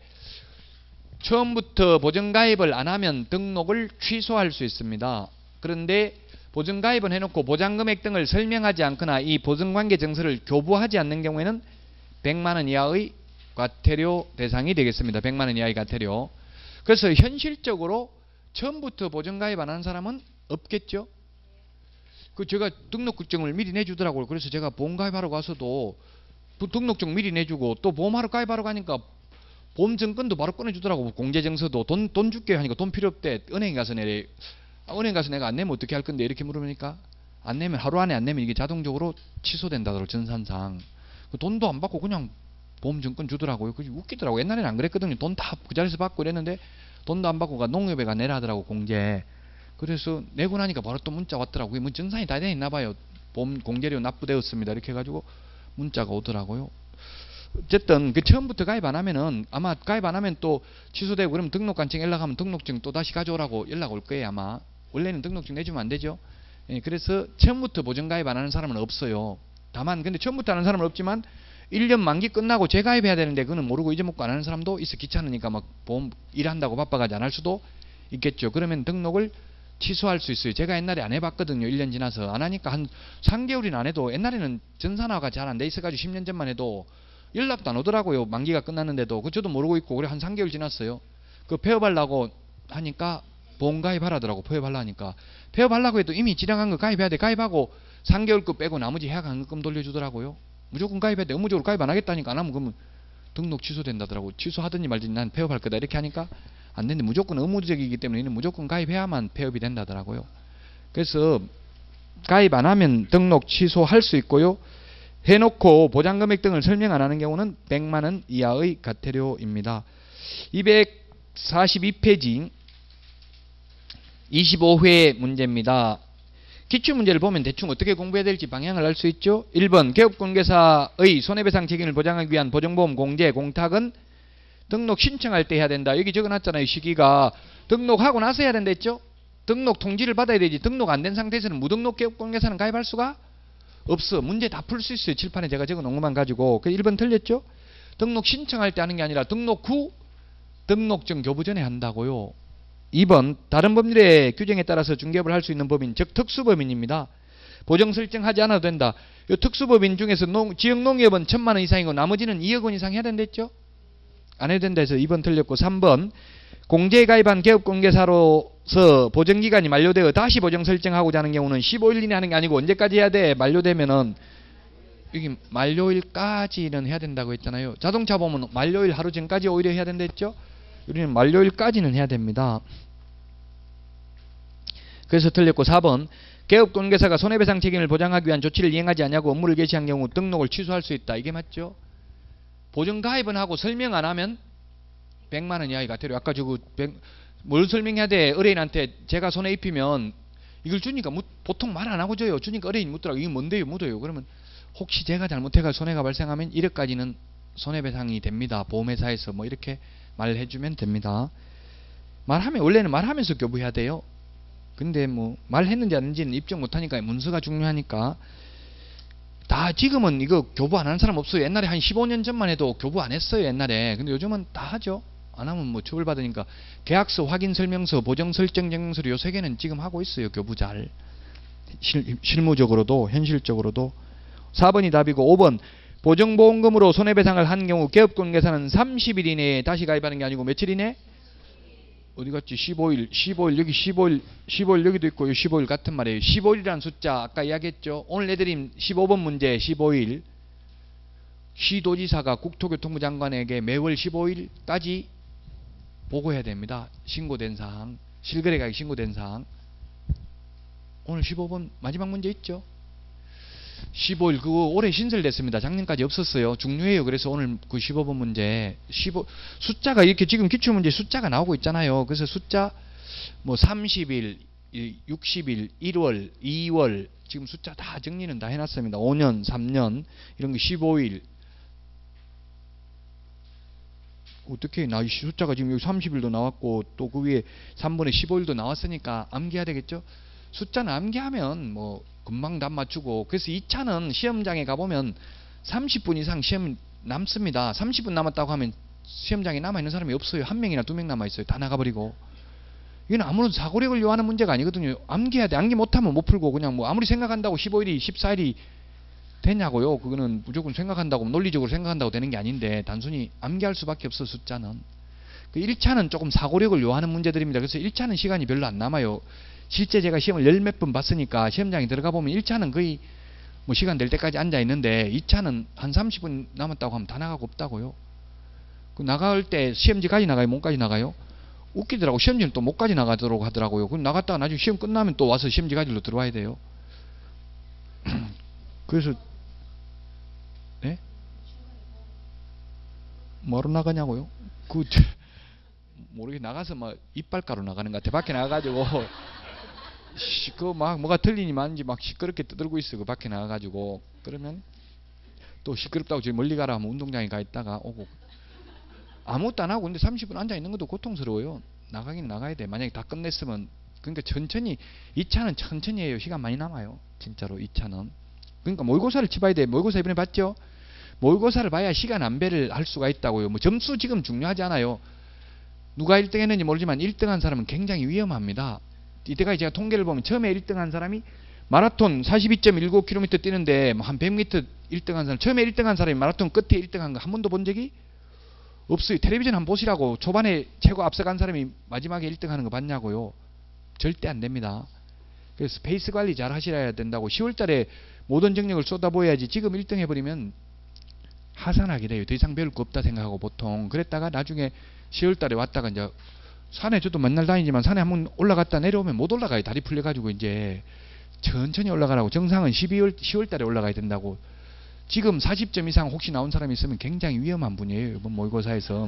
처음부터 보증가입을 안 하면 등록을 취소할 수 있습니다. 그런데 보증가입은 해놓고 보장금액 등을 설명하지 않거나 이 보증관계 증서를 교부하지 않는 경우에는 백만 원 이하의 과태료 대상이 되겠습니다. 백만 원 이하의 과태료. 그래서 현실적으로 처음부터 보증가입 안 한 사람은 없겠죠. 그 제가 등록증을 미리 내주더라고요. 그래서 제가 보험가입하러 가서도 등록증 미리 내주고 또 보험하러 가입하러 가니까 보험증권도 바로 꺼내주더라고. 공제증서도 돈, 돈 줄게 하니까 돈 필요 없대. 은행에 가서 내래. 아, 은행 가서 내가 안 내면 어떻게 할 건데 이렇게 물으니까 안 내면 하루 안에 안 내면 이게 자동적으로 취소된다더라고. 전산상. 그 돈도 안 받고 그냥 보험증권 주더라고요. 그게 웃기더라고. 옛날에는 안 그랬거든요. 돈 다 그 자리에서 받고 이랬는데 돈도 안 받고 가 농협에 가 내라 하더라고. 공제. 그래서 내고 나니까 바로 또 문자 왔더라고요. 뭐 정산이 다 돼 있나 봐요. 보험 공제료 납부되었습니다. 이렇게 해가지고 문자가 오더라고요. 어쨌든 그 처음부터 가입 안 하면은 아마 가입 안 하면 또 취소되고 그러면 등록관청 연락하면 등록증 또 다시 가져오라고 연락 올 거예요. 아마 원래는 등록증 내주면 안 되죠. 예, 그래서 처음부터 보증 가입 안 하는 사람은 없어요. 다만 근데 처음부터 하는 사람은 없지만 일 년 만기 끝나고 재가입해야 되는데 그거는 모르고 잊어먹고 안 하는 사람도 있어. 귀찮으니까 막 보험 일한다고 바빠가지고 안 할 수도 있겠죠. 그러면 등록을 취소할 수 있어요. 제가 옛날에 안 해봤거든요. 일 년 지나서 안 하니까 한 삼 개월이나 안 해도 옛날에는 전산화가 잘 안 돼 있어가지고 십 년 전만 해도 연락도 안 오더라고요. 만기가 끝났는데도. 그 저도 모르고 있고 그래 한 삼 개월 지났어요. 그 폐업하려고 하니까 보험 가입하라더라고. 폐업하려니까 폐업하려고 해도 이미 지나간 거 가입해야 돼. 가입하고 삼 개월 거 빼고 나머지 해약 환급금 돌려주더라고요. 무조건 가입해야 돼. 의무적으로 가입 안 하겠다니까 안 하면 그러면 등록 취소된다더라고. 취소하든지 말든지 난 폐업할 거다 이렇게 하니까 안 되는데 무조건 의무적이기 때문에 이는 무조건 가입해야만 폐업이 된다더라고요. 그래서 가입 안 하면 등록 취소할 수 있고요. 해놓고 보장금액 등을 설명 안 하는 경우는 백만 원 이하의 과태료입니다. 이백사십이 페이지 이십오 회 문제입니다. 기출문제를 보면 대충 어떻게 공부해야 될지 방향을 알 수 있죠. 일 번 개업공개사의 손해배상 책임을 보장하기 위한 보증보험 공제 공탁은 등록 신청할 때 해야 된다. 여기 적어놨잖아요. 시기가 등록하고 나서 해야 된다 했죠. 등록 통지를 받아야 되지. 등록 안 된 상태에서는 무등록 개업공개사는 가입할 수가 없어. 문제 다 풀 수 있어요. 칠판에 제가 적어놓은 것만 가지고. 그 일 번 틀렸죠. 등록 신청할 때 하는 게 아니라 등록 후 등록증 교부 전에 한다고요. 이 번 다른 법률의 규정에 따라서 중개업을 할 수 있는 법인 즉 특수법인입니다. 보정 설정하지 않아도 된다. 이 특수법인 중에서 농, 지역농협은 천만 원 이상이고 나머지는 이억 원 이상 해야 된댔죠. 안 해도 된다 해서 이 번 틀렸고 삼 번 공제에 가입한 개업공개사로서 보정기간이 만료되어 다시 보정 설정하고자 하는 경우는 십오 일 이내 하는 게 아니고 언제까지 해야 돼? 만료되면은 여기 만료일까지는 해야 된다고 했잖아요. 자동차 보면 만료일 하루 전까지 오히려 해야 된다 했죠. 우리는 만료일까지는 해야 됩니다. 그래서 틀렸고 사 번 개업공개사가 손해배상 책임을 보장하기 위한 조치를 이행하지 않냐고 업무를 개시한 경우 등록을 취소할 수 있다. 이게 맞죠? 보증 가입은 하고 설명 안 하면 백만 원 이하의 과태료. 아까 저거 뭘 설명해야 돼? 의뢰인한테 제가 손해 입히면 이걸 주니까 묻, 보통 말 안 하고 줘요. 주니까 의뢰인 묻더라고. 이게 뭔데요? 묻어요. 그러면 혹시 제가 잘못해가 손해가 발생하면 일억까지는 손해배상이 됩니다. 보험회사에서 뭐 이렇게 말해주면 됩니다. 말하면 원래는 말하면서 교부해야 돼요. 근데 뭐 말했는지 안 했는지는 입증 못하니까 문서가 중요하니까 다 지금은 이거 교부 안 하는 사람 없어요. 옛날에 한 십오 년 전만 해도 교부 안 했어요. 옛날에. 근데 요즘은 다 하죠. 안 하면 뭐 처벌받으니까. 계약서, 확인 설명서, 보정 설정 증명서를 요 세 개는 지금 하고 있어요. 교부 잘. 실, 실무적으로도 현실적으로도. 사 번이 답이고 오 번 보정보험금으로 손해배상을 한 경우 개업권계산은 삼십 일 이내에 다시 가입하는 게 아니고 며칠 이내? 어디 갔지? 십오 일, 십오 일, 여기 십오 일, 십오 일 여기도 있고 십오 일 같은 말이에요. 십오 일이라는 숫자 아까 이야기했죠. 오늘 내드린 십오 번 문제 십오 일 시도지사가 국토교통부 장관에게 매월 십오 일까지 보고해야 됩니다. 신고된 사항, 실거래가액 신고된 사항. 오늘 십오 번 마지막 문제 있죠. 십오 일 그거 올해 신설됐습니다. 작년까지 없었어요. 중요해요. 그래서 오늘 그 십오 번 문제 십오 숫자가 이렇게 지금 기출문제 숫자가 나오고 있잖아요. 그래서 숫자 뭐 삼십 일, 육십 일, 일월, 이월 지금 숫자 다 정리는 다 해놨습니다. 오 년, 삼 년 이런 게 십오 일 어떻게 나 이 숫자가 지금 여기 삼십 일도 나왔고 또 그 위에 삼 번에 십오 일도 나왔으니까 암기해야 되겠죠. 숫자는 암기하면 뭐 금방 답 맞추고. 그래서 이 차는 시험장에 가보면 삼십 분 이상 시험 남습니다. 삼십 분 남았다고 하면 시험장에 남아있는 사람이 없어요. 한 명이나 두 명 남아있어요. 다 나가버리고. 이건 아무런 사고력을 요하는 문제가 아니거든요. 암기해야 돼. 암기 못하면 못 풀고 그냥 뭐 아무리 생각한다고 십오 일이 십사 일이 되냐고요. 그거는 무조건 생각한다고 논리적으로 생각한다고 되는 게 아닌데 단순히 암기할 수밖에 없어. 숫자는. 그 일 차는 조금 사고력을 요하는 문제들입니다. 그래서 일 차는 시간이 별로 안 남아요. 실제 제가 시험을 열 몇 번 봤으니까 시험장에 들어가 보면 일 차는 거의 뭐 시간 될 때까지 앉아 있는데 이 차는 한 삼십 분 남았다고 하면 다 나가고 없다고요. 그 나갈 때 시험지까지 나가요? 몸까지 나가요? 웃기더라고. 시험지는 또 목까지 나가도록 하더라고요. 그럼 나갔다가 나중에 시험 끝나면 또 와서 시험지까지로 들어와야 돼요. 그래서 네? 뭐로 나가냐고요? 그 모르게 나가서 막 이빨가루 나가는 것 같아. 밖에 나가가지고 그 막 뭐가 틀리니 마는지 막 시끄럽게 떠들고 있어. 그 밖에 나가가지고. 그러면 또 시끄럽다고 저기 멀리 가라 하면 운동장에 가 있다가 오고. 아무것도 안 하고 근데 삼십 분 앉아 있는 것도 고통스러워요. 나가긴 나가야 돼. 만약에 다 끝냈으면. 그러니까 천천히. 이 차는 천천히 해요. 시간 많이 남아요. 진짜로 이 차는. 그러니까 모의고사를 치봐야 돼. 모의고사 이번에 봤죠? 모의고사를 봐야 시간 안배를 할 수가 있다고요. 뭐 점수 지금 중요하지 않아요. 누가 일 등 했는지 모르지만 일 등 한 사람은 굉장히 위험합니다. 이때까지 제가 통계를 보면 처음에 일 등 한 사람이 마라톤 사십이 점 일구 킬로미터 뛰는데 한 백 미터 일 등 한 사람, 처음에 일 등 한 사람이 마라톤 끝에 일 등 한 거 한 번도 본 적이 없어요. 텔레비전 한번 보시라고. 초반에 최고 앞서간 사람이 마지막에 일 등 하는 거 봤냐고요. 절대 안 됩니다. 그래서 페이스 관리 잘 하셔야 된다고. 시월 달에 모든 정력을 쏟아부어야지. 지금 일 등 해버리면 하산하게 돼요. 더 이상 배울 거 없다 생각하고 보통. 그랬다가 나중에 시월 달에 왔다가 이제 산에 저도 맨날 다니지만 산에 한번 올라갔다 내려오면 못 올라가요. 다리 풀려가지고 이제 천천히 올라가라고. 정상은 십이월, 시월 달에 올라가야 된다고. 지금 사십 점 이상 혹시 나온 사람이 있으면 굉장히 위험한 분이에요. 이번 모의고사에서.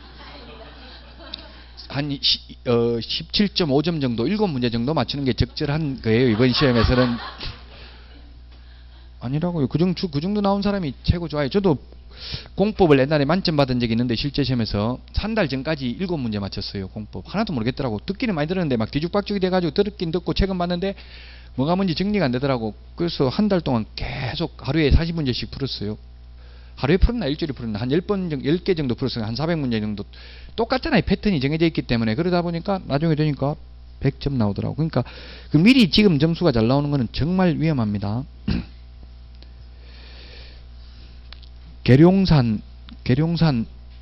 한 어, 십칠 점 오 점 정도, 일곱 문제 정도 맞추는 게 적절한 거예요. 이번 시험에서는. 아니라고요. 그 정도, 그 정도 나온 사람이 최고 좋아요. 저도 공법을 옛날에 만점 받은 적이 있는데 실제 시험에서 한 달 전까지 일곱 문제 맞췄어요. 공법. 하나도 모르겠더라고. 듣기는 많이 들었는데 막 뒤죽박죽이 돼가지고 듣긴 듣고 책은 봤는데 뭐가 뭔지 정리가 안 되더라고. 그래서 한 달 동안 계속 하루에 사십 문제씩 풀었어요. 하루에 풀었나 일주일에 풀었나 한 열 번 정도, 열 개 정도 풀었어요. 한 사백 문제 정도. 똑같잖아요. 패턴이 정해져 있기 때문에. 그러다 보니까 나중에 되니까 백 점 나오더라고. 그러니까 그 미리 지금 점수가 잘 나오는 거는 정말 위험합니다. 계룡산, 계룡산,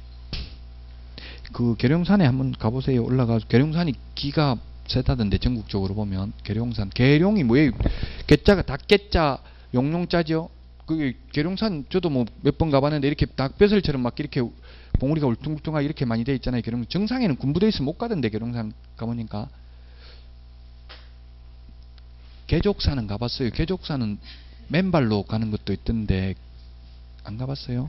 그 계룡산에 한번 가보세요. 올라가서. 계룡산이 기가 세다던데 전국적으로 보면. 계룡산. 계룡이 뭐예요? 개자가 닭개자, 용룡자죠. 그 계룡산 저도 뭐 몇 번 가봤는데 이렇게 닭벼슬처럼 막 이렇게 봉우리가 울퉁불퉁하게 이렇게 많이 돼 있잖아요. 계룡 정상에는 군부대 있으면 못 가던데 계룡산 가보니까. 계족산은 가봤어요. 계족산은 맨발로 가는 것도 있던데 안 가봤어요?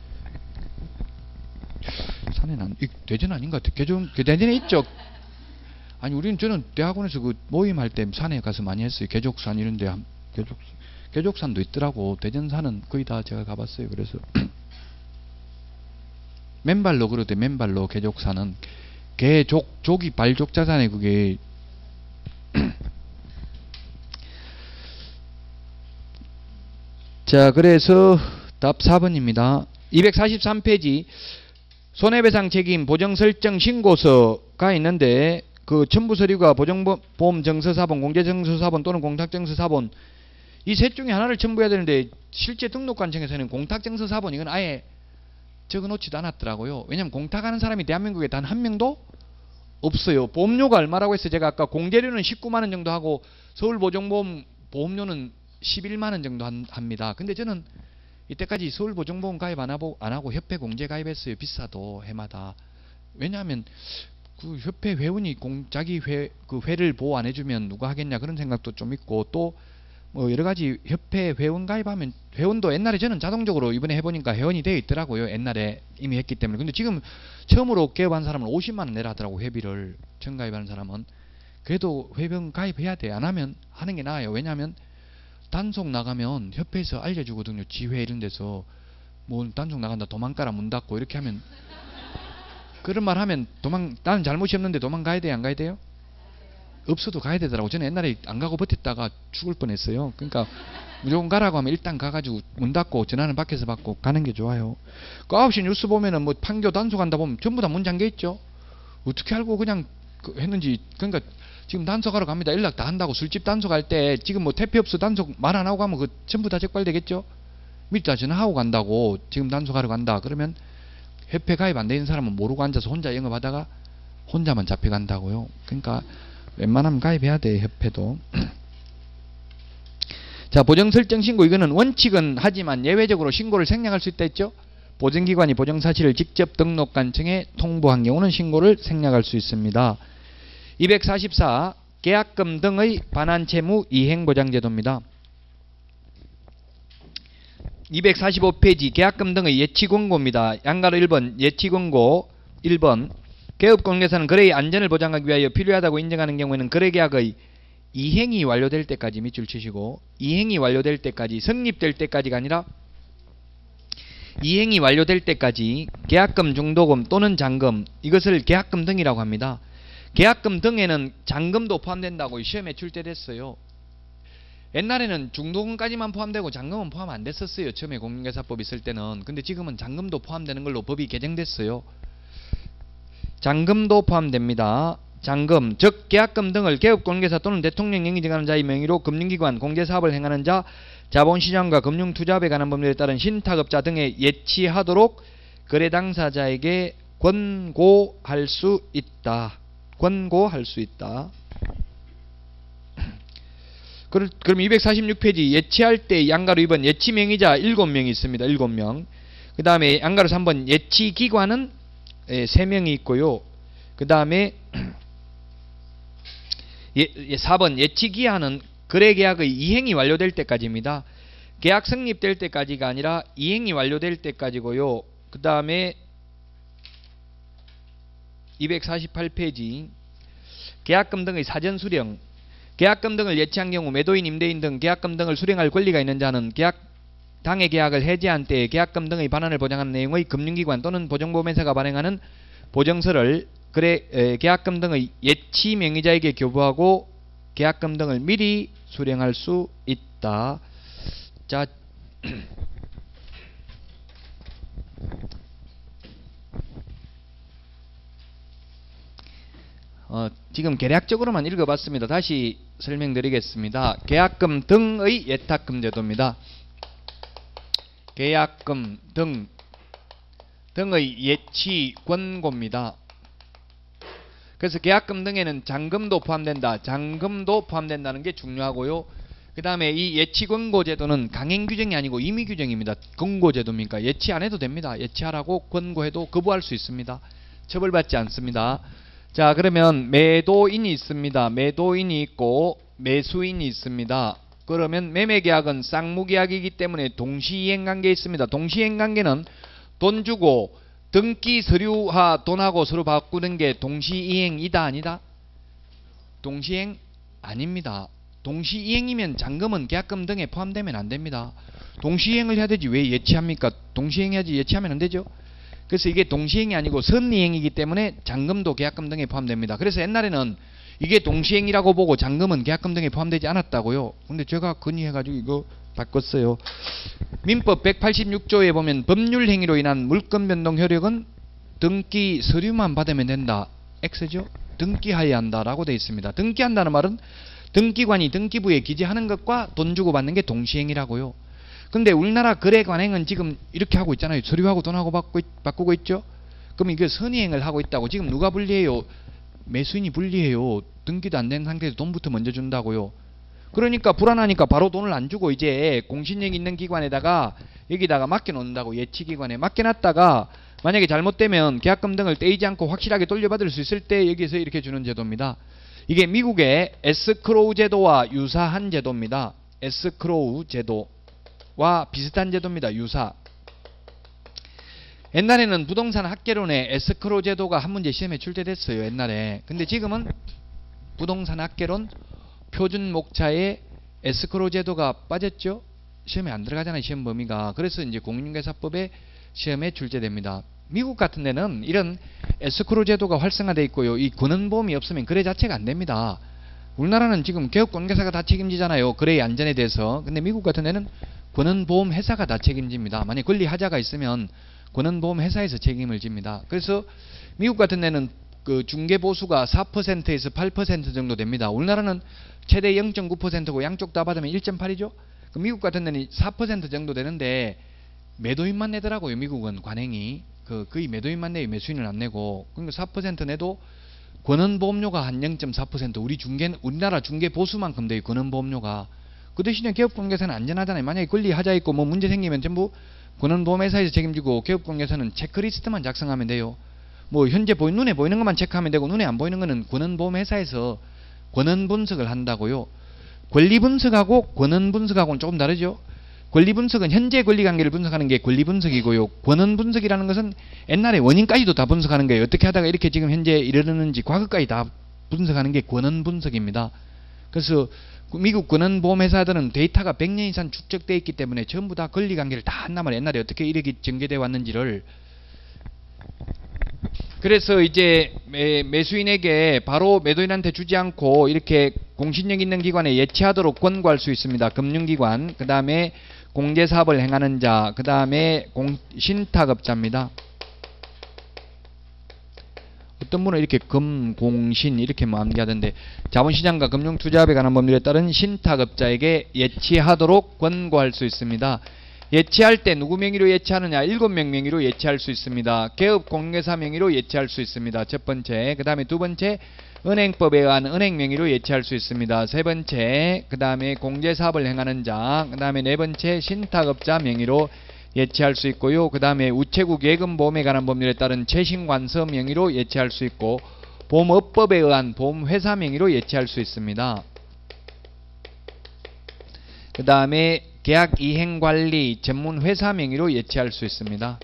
산에는 안, 대전 아닌 것 같아요. 계종, 대전에 있죠. 아니 우리는 저는 대학원에서 그 모임할 때 산에 가서 많이 했어요. 계족산 이런데 계족 계족산도 있더라고. 대전산은 거의 다 제가 가봤어요. 그래서 맨발로 그러대. 맨발로 계족산은 계족 족이 발족자산에 그게 자, 그래서 답 사 번입니다. 이백사십삼 페이지 손해배상 책임 보정 설정 신고서가 있는데 그 첨부 서류가 보정보험 정서사본, 공제정서사본 또는 공탁정서사본 이 셋 중에 하나를 첨부해야 되는데 실제 등록관청에서는 공탁정서사본 이건 아예 적어놓지도 않았더라고요. 왜냐하면 공탁하는 사람이 대한민국에 단 한 명도 없어요. 보험료가 얼마라고 했어요? 제가 아까 공제료는 십구만 원 정도 하고 서울보정보험 보험료는 십일만 원 정도 한, 합니다. 근데 저는 이때까지 서울보정보험 가입 안 하고, 안 하고 협회 공제 가입했어요. 비싸도 해마다. 왜냐하면 그 협회 회원이 공, 자기 회, 그 회를 보호 안 해주면 누가 하겠냐 그런 생각도 좀 있고 또 뭐 여러 가지 협회 회원 가입하면 회원도 옛날에 저는 자동적으로 이번에 해보니까 회원이 되어 있더라고요. 옛날에 이미 했기 때문에. 근데 지금 처음으로 개업한 사람은 오십만 원 내라 하더라고. 회비를 처음 가입하는 사람은. 그래도 회원 가입해야 돼. 안 하면 하는 게 나아요. 왜냐하면 단속 나가면 협회에서 알려주거든요. 지회 이런 데서 뭐 단속 나간다 도망가라 문 닫고 이렇게 하면 그런 말 하면 도망 나는 잘못이 없는데 도망가야 돼요? 안 가야 돼요? 없어도 가야 되더라고. 저는 옛날에 안 가고 버텼다가 죽을 뻔했어요. 그러니까 무조건 가라고 하면 일단 가가지고 문 닫고 전화는 밖에서 받고 가는 게 좋아요. 그 아홉 시 뉴스 보면은 뭐 판교 단속한다 보면 전부 다 문 잠겨 있죠. 어떻게 알고 그냥 했는지. 그러니까 지금 단속하러 갑니다. 연락 다 한다고. 술집 단속할 때 지금 뭐 퇴폐업소 단속 말 안 하고 가면 그 전부 다 적발되겠죠. 미리 다 전화하고 간다고. 지금 단속하러 간다. 그러면 협회 가입 안 되는 사람은 모르고 앉아서 혼자 영업하다가 혼자만 잡혀간다고요. 그러니까 웬만하면 가입해야 돼. 협회도. 자, 보정설정 신고 이거는 원칙은 하지만 예외적으로 신고를 생략할 수 있다 했죠. 보증기관이 보정사실을 직접 등록관청에 통보한 경우는 신고를 생략할 수 있습니다. 이백사십사 계약금 등의 반환채무 이행보장제도입니다. 이백사십오 페이지 계약금 등의 예치권고입니다. 양가로 일 번 예치권고 일 번 개업공개사는 거래의 안전을 보장하기 위하여 필요하다고 인정하는 경우에는 거래계약의 이행이 완료될 때까지 밑줄 치시고 이행이 완료될 때까지 성립될 때까지가 아니라 이행이 완료될 때까지 계약금, 중도금 또는 잔금 이것을 계약금 등이라고 합니다. 계약금 등에는 잔금도 포함된다고 시험에 출제됐어요. 옛날에는 중도금까지만 포함되고 잔금은 포함 안 됐었어요. 처음에 공인중개사법 있을 때는. 근데 지금은 잔금도 포함되는 걸로 법이 개정됐어요. 잔금도 포함됩니다. 잔금, 즉 계약금 등을 개업공개사 또는 대통령령이 정하는 자의 명의로 금융기관, 공제사업을 행하는 자, 자본시장과 금융투자업에 관한 법률에 따른 신탁업자 등에 예치하도록 거래 당사자에게 권고할 수 있다. 권고할 수 있다. 그럼 이백사십육 페이지 예치할 때 양가로 이 번 예치명의자 일곱 명이 있습니다. 일곱 명. 그 다음에 양가로 삼 번 예치기관은 세 명이 있고요. 그 다음에 예, 사 번 예치기한은 거래계약의 이행이 완료될 때까지입니다. 계약 성립될 때까지가 아니라 이행이 완료될 때까지고요. 그 다음에 이백사십팔 페이지 계약금 등의 사전 수령. 계약금 등을 예치한 경우 매도인, 임대인 등 계약금 등을 수령할 권리가 있는 자는 계약 당해 계약을 해지한 때에 계약금 등의 반환을 보장하는 내용의 금융기관 또는 보정보험회사가 발행하는 보정서를 그래 에, 계약금 등의 예치 명의자에게 교부하고 계약금 등을 미리 수령할 수 있다. 자, 어, 지금 개략적으로만 읽어봤습니다. 다시 설명드리겠습니다. 계약금 등의 예탁금 제도입니다. 계약금 등 등의 예치 권고입니다. 그래서 계약금 등에는 잔금도 포함된다. 잔금도 포함된다는 게 중요하고요. 그 다음에 이 예치 권고 제도는 강행 규정이 아니고 임의 규정입니다. 권고 제도입니까? 예치 안 해도 됩니다. 예치하라고 권고해도 거부할 수 있습니다. 처벌받지 않습니다. 자, 그러면 매도인이 있습니다. 매도인이 있고 매수인이 있습니다. 그러면 매매계약은 쌍무계약이기 때문에 동시이행관계에 있습니다. 동시이행관계는 돈 주고 등기 서류화 돈하고 서로 바꾸는 게 동시이행이다 아니다? 동시이행 아닙니다. 동시이행이면 잔금은 계약금 등에 포함되면 안 됩니다. 동시이행을 해야 되지 왜 예치합니까? 동시이행해야지 예치하면 안 되죠. 그래서 이게 동시이행이 아니고 선이행이기 때문에 잔금도 계약금 등에 포함됩니다. 그래서 옛날에는 이게 동시이행이라고 보고 잔금은 계약금 등에 포함되지 않았다고요. 근데 제가 건의해가지고 이거 바꿨어요. 민법 백팔십육 조에 보면 법률 행위로 인한 물권 변동 효력은 등기 서류만 받으면 된다. X죠. 등기하여야 한다라고 되어 있습니다. 등기한다는 말은 등기관이 등기부에 기재하는 것과 돈 주고 받는 게 동시행위라고요. 근데 우리나라 거래관행은 지금 이렇게 하고 있잖아요. 서류하고 돈하고 바꾸, 바꾸고 있죠. 그럼 이게 선의행을 하고 있다고. 지금 누가 불리해요? 매수인이 불리해요. 등기도 안 된 상태에서 돈부터 먼저 준다고요. 그러니까 불안하니까 바로 돈을 안 주고 이제 공신력 있는 기관에다가 여기다가 맡겨놓는다고. 예치기관에 맡겨놨다가 만약에 잘못되면 계약금 등을 떼이지 않고 확실하게 돌려받을 수 있을 때 여기서 이렇게 주는 제도입니다. 이게 미국의 에스크로우 제도와 유사한 제도입니다. 에스크로우 제도와 비슷한 제도입니다. 유사. 옛날에는 부동산 학개론에 에스크로우 제도가 한 문제 시험에 출제됐어요. 옛날에. 근데 지금은 부동산 학개론 표준 목차에 에스크로우 제도가 빠졌죠. 시험에 안 들어가잖아요. 시험 범위가. 그래서 이제 공인중개사법에 시험에 출제됩니다. 미국 같은 데는 이런 에스크로우 제도가 활성화되어 있고요. 이 권한보험이 없으면 거래 자체가 안 됩니다. 우리나라는 지금 개업관계사가 다 책임지잖아요. 거래의 안전에 대해서. 근데 미국 같은 데는 권한보험 회사가 다 책임집니다. 만약 권리하자가 있으면 권한보험 회사에서 책임을 집니다. 그래서 미국 같은 데는 그 중개보수가 사 퍼센트에서 팔 퍼센트 정도 됩니다. 우리나라는 최대 영 점 구 퍼센트고 양쪽 다 받으면 일 점 팔이죠. 그 미국 같은 데는 사 퍼센트 정도 되는데 매도인만 내더라고요. 미국은 관행이. 그 거의 매도인만 내요. 매수인은 안 내고. 그러니까 사 퍼센트 내도 권한보험료가 한 영 점 사 퍼센트. 우리 중개, 우리나라 중개보수만큼 돼요. 권한보험료가. 그 대신에 개업관계사는 안전하잖아요. 만약에 권리하자 있고 뭐 문제 생기면 전부 권한보험회사에서 책임지고 개업관계사는 체크리스트만 작성하면 돼요. 뭐 현재 보이, 눈에 보이는 것만 체크하면 되고 눈에 안 보이는 거는 권한보험회사에서 권한분석을 한다고요. 권리분석하고 권한분석하고는 조금 다르죠. 권리분석은 현재 권리관계를 분석하는 게 권리분석이고요. 권한분석이라는 것은 옛날에 원인까지도 다 분석하는 거예요. 어떻게 하다가 이렇게 지금 현재 이르는지 과거까지 다 분석하는 게 권한분석입니다. 그래서 미국 권한보험회사들은 데이터가 백 년 이상 축적되어 있기 때문에 전부 다 권리관계를 다 한단 말이에요. 옛날에 어떻게 이렇게 전개되어 왔는지를. 그래서 이제 매, 매수인에게 바로 매도인한테 주지 않고 이렇게 공신력 있는 기관에 예치하도록 권고할 수 있습니다. 금융기관, 그 다음에 공제사업을 행하는 자, 그 다음에 신탁업자입니다. 어떤 분은 이렇게 금, 공, 신 이렇게 암기하던데 자본시장과 금융투자업에 관한 법률에 따른 신탁업자에게 예치하도록 권고할 수 있습니다. 예치할 때 누구 명의로 예치하느냐? 일곱 명 명의로 예치할 수 있습니다. 개업공개사 명의로 예치할 수 있습니다. 첫 번째. 그 다음에 두 번째, 은행법에 의한 은행 명의로 예치할 수 있습니다. 세 번째, 그 다음에 공제사업을 행하는 자, 그 다음에 네 번째, 신탁업자 명의로 예치할 수 있고요. 그 다음에 우체국 예금보험에 관한 법률에 따른 최신관서 명의로 예치할 수 있고, 보험업법에 의한 보험회사 명의로 예치할 수 있습니다. 그 다음에 계약 이행관리 전문회사 명의로 예치할 수 있습니다.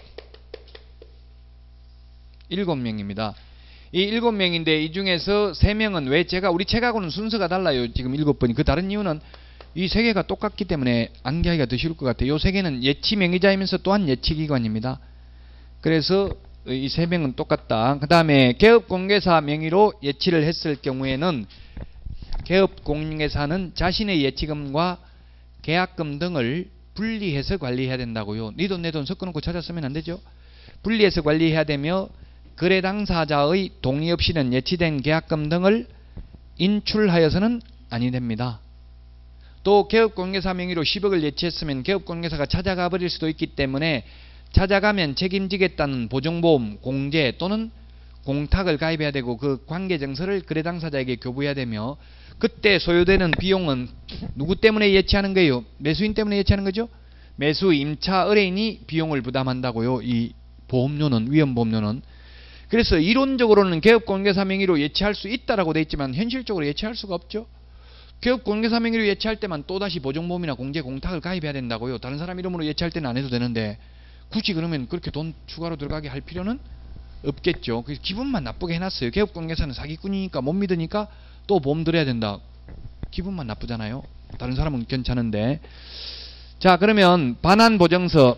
일곱 명입니다. 이 일곱 명인데 이 중에서 세 명은 왜 제가 우리 책하고는 순서가 달라요. 지금 일곱 번이. 그 다른 이유는 이 세 개가 똑같기 때문에 암기하기가 더 쉬울 것 같아요. 이 세 개는 예치 명의자이면서 또한 예치기관입니다. 그래서 이 세 명은 똑같다. 그 다음에 개업공개사 명의로 예치를 했을 경우에는 개업공개사는 자신의 예치금과 계약금 등을 분리해서 관리해야 된다고요. 네 돈 내 돈 섞어놓고 찾았으면 안 되죠. 분리해서 관리해야 되며 거래 당사자의 동의 없이는 예치된 계약금 등을 인출하여서는 아니 됩니다. 또 개업공개사 명의로 십억을 예치했으면 개업공개사가 찾아가 버릴 수도 있기 때문에 찾아가면 책임지겠다는 보증보험, 공제 또는 공탁을 가입해야 되고 그 관계증서를 거래 당사자에게 교부해야 되며 그때 소요되는 비용은 누구 때문에 예치하는 거예요? 매수인 때문에 예치하는 거죠? 매수, 임차, 의뢰인이 비용을 부담한다고요. 이 보험료는, 위험보험료는. 그래서 이론적으로는 개업공개사 명의로 예치할 수 있다라고 되어 있지만 현실적으로 예치할 수가 없죠. 개업공개사 명의로 예치할 때만 또다시 보증보험이나 공제, 공탁을 가입해야 된다고요. 다른 사람 이름으로 예치할 때는 안 해도 되는데 굳이 그러면 그렇게 돈 추가로 들어가게 할 필요는 없겠죠. 그래서 기분만 나쁘게 해놨어요. 개업공개사는 사기꾼이니까 못 믿으니까 또 보험 들어야 된다. 기분만 나쁘잖아요. 다른 사람은 괜찮은데. 자, 그러면 반환보증서.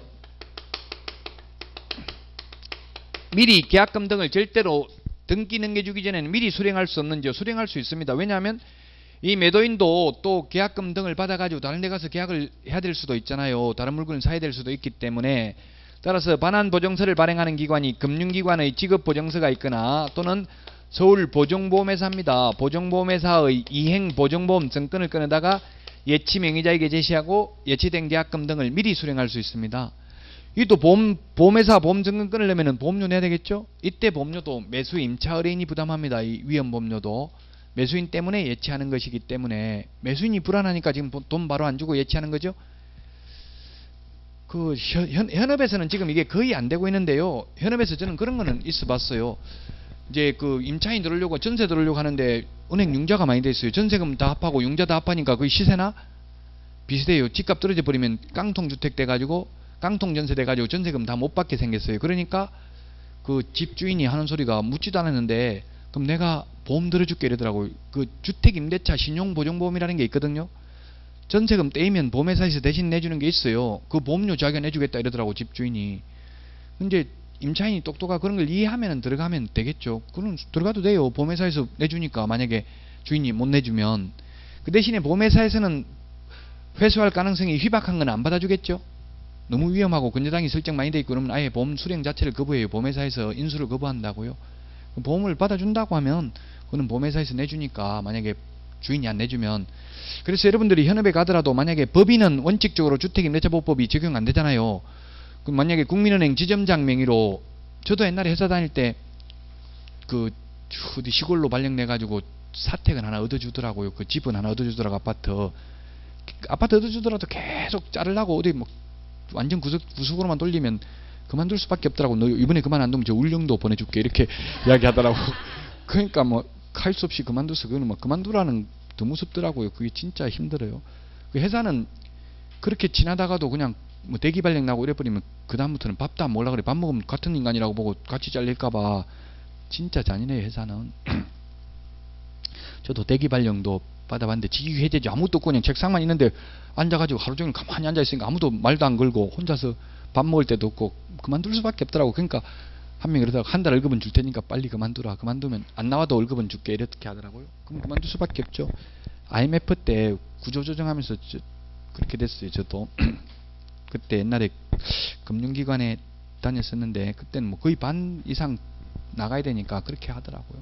미리 계약금 등을 절대로 등기 넘겨주기 전에는 미리 수령할 수 없는지요? 수령할 수 있습니다. 왜냐하면 이 매도인도 또 계약금 등을 받아가지고 다른 데 가서 계약을 해야 될 수도 있잖아요. 다른 물건을 사야 될 수도 있기 때문에 따라서 반환보증서를 발행하는 기관이 금융기관의 지급보증서가 있거나 또는 서울보증보험회사입니다. 보증보험회사의 이행보증보험 증권을 끊어다가 예치명의자에게 제시하고 예치된 계약금 등을 미리 수령할 수 있습니다. 이 또 보험, 보험회사 보험증권 끊으려면 보험료 내야 되겠죠? 이때 보험료도 매수 임차 의뢰인이 부담합니다. 이 위험보험료도. 매수인 때문에 예치하는 것이기 때문에 매수인이 불안하니까 지금 돈 바로 안 주고 예치하는 거죠. 그 현, 현업에서는 지금 이게 거의 안 되고 있는데요. 현업에서 저는 그런 거는 있어 봤어요. 이제 그 임차인 들어오려고 전세 들어오려고 하는데 은행 융자가 많이 돼 있어요. 전세금 다 합하고 융자 다 합하니까 거의 시세나 비슷해요. 집값 떨어져 버리면 깡통 주택 돼 가지고 깡통 전세 돼 가지고 전세금 다 못 받게 생겼어요. 그러니까 그 집주인이 하는 소리가 묻지도 않았는데 그럼 내가 보험 들어줄게 이러더라고요. 그 주택임대차 신용보증보험이라는 게 있거든요. 전세금 떼이면 보험회사에서 대신 내주는 게 있어요. 그 보험료 자기가 내주겠다 이러더라고 집주인이. 근데 임차인이 똑똑하고 그런 걸 이해하면 들어가면 되겠죠. 그럼 들어가도 돼요. 보험회사에서 내주니까 만약에 주인이 못 내주면. 그 대신에 보험회사에서는 회수할 가능성이 희박한 건 안 받아주겠죠. 너무 위험하고 근저당이 설정 많이 돼 있고 그러면 아예 보험 수령 자체를 거부해요. 보험회사에서 인수를 거부한다고요. 보험을 받아준다고 하면 그거는 보험회사에서 내주니까 만약에 주인이 안 내주면. 그래서 여러분들이 현업에 가더라도 만약에 법인은 원칙적으로 주택임대차보호법이 적용 안 되잖아요. 그럼 만약에 국민은행 지점장 명의로 저도 옛날에 회사 다닐 때 그 어디 시골로 발령내 가지고 사택은 하나 얻어주더라고요. 그 집은 하나 얻어주더라고. 아파트 아파트 얻어주더라도 계속 자르려고 어디 뭐 완전 구석, 구석으로만 돌리면 그만둘 수밖에 없더라고. 너 이번에 그만 안 두면 저 울릉도 보내줄게 이렇게 이야기하더라고. 그러니까 뭐 할 수 없이 그만둬서 그거는 뭐 그만두라는 더 무섭더라고요. 그게 진짜 힘들어요. 그 회사는 그렇게 지나다가도 그냥 뭐 대기 발령 나고 이래버리면 그 다음부터는 밥도 안 먹으려고 그래. 밥 먹으면 같은 인간이라고 보고 같이 잘릴까봐 진짜 잔인해요. 회사는. 저도 대기 발령도 받아봤는데 직위 해제지 아무것도 없고 그냥 책상만 있는데 앉아가지고 하루 종일 가만히 앉아있으니까 아무도 말도 안 걸고 혼자서 밥 먹을 때도 없고 그만둘 수밖에 없더라고. 그러니까 한 명이 그러다가 한 달 월급은 줄 테니까 빨리 그만두라. 그만두면 안 나와도 월급은 줄게 이렇게 하더라고요. 그럼 그만둘 수밖에 없죠. 아이엠에프 때 구조조정하면서 저, 그렇게 됐어요. 저도 그때 옛날에 금융기관에 다녔었는데 그때는 뭐 거의 반 이상 나가야 되니까 그렇게 하더라고요.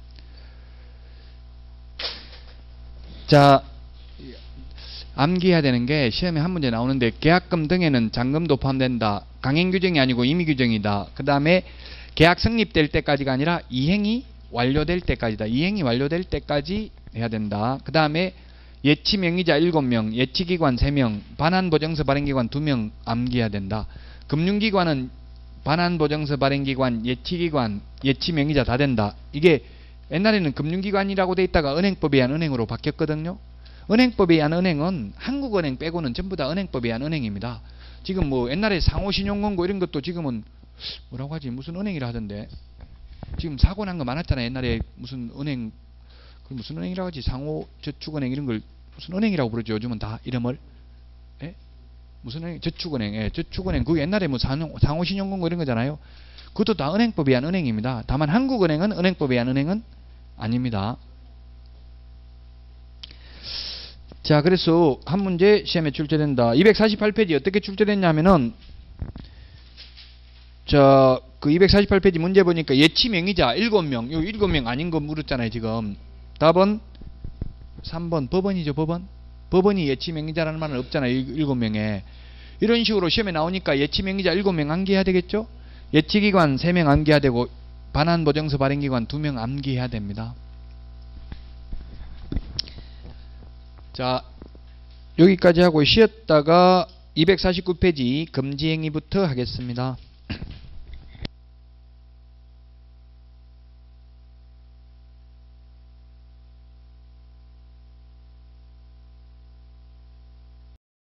자, 암기해야 되는 게 시험에 한 문제 나오는데 계약금 등에는 잔금도 포함된다. 강행 규정이 아니고 임의 규정이다. 그 다음에 계약 성립될 때까지가 아니라 이행이 완료될 때까지다. 이행이 완료될 때까지 해야 된다. 그 다음에 예치 명의자 일곱 명, 예치기관 세 명, 반환보증서 발행기관 두 명 암기해야 된다. 금융기관은 반환보증서 발행기관, 예치기관, 예치 명의자 다 된다. 이게 옛날에는 금융기관이라고 돼 있다가 은행법에 의한 은행으로 바뀌었거든요. 은행법에 의한 은행은 한국은행 빼고는 전부 다 은행법에 의한 은행입니다. 지금 뭐 옛날에 상호신용금고 이런 것도 지금은 뭐라고 하지? 무슨 은행이라 하던데. 지금 사고 난 거 많았잖아요. 옛날에 무슨 은행, 그 무슨 은행이라고 하지? 상호저축은행 이런 걸 무슨 은행이라고 부르죠. 요즘은 다 이름을. 예? 무슨 은행? 저축은행. 예, 저축은행. 그 옛날에 뭐 상호신용금고 이런 거잖아요. 그것도 다 은행법에 의한 은행입니다. 다만 한국은행은 은행법에 의한 은행은 아닙니다. 자, 그래서 한 문제 시험에 출제된다. 이백사십팔 페이지 어떻게 출제됐냐면은 자, 그 이백사십팔 페이지 문제 보니까 예치 명의자 일곱 명. 요 일곱 명 아닌 거 물었잖아요, 지금. 답은 삼 번 법원이죠, 법원. 법원이 예치 명의자라는 말은 없잖아요, 일곱 명에. 이런 식으로 시험에 나오니까 예치 명의자 일곱 명 암기해야 되겠죠? 예치기관 세 명 암기해야 되고 반환보증서 발행기관 두 명 암기해야 됩니다. 자, 여기까지 하고 쉬었다가 이백사십구 페이지 금지행위부터 하겠습니다.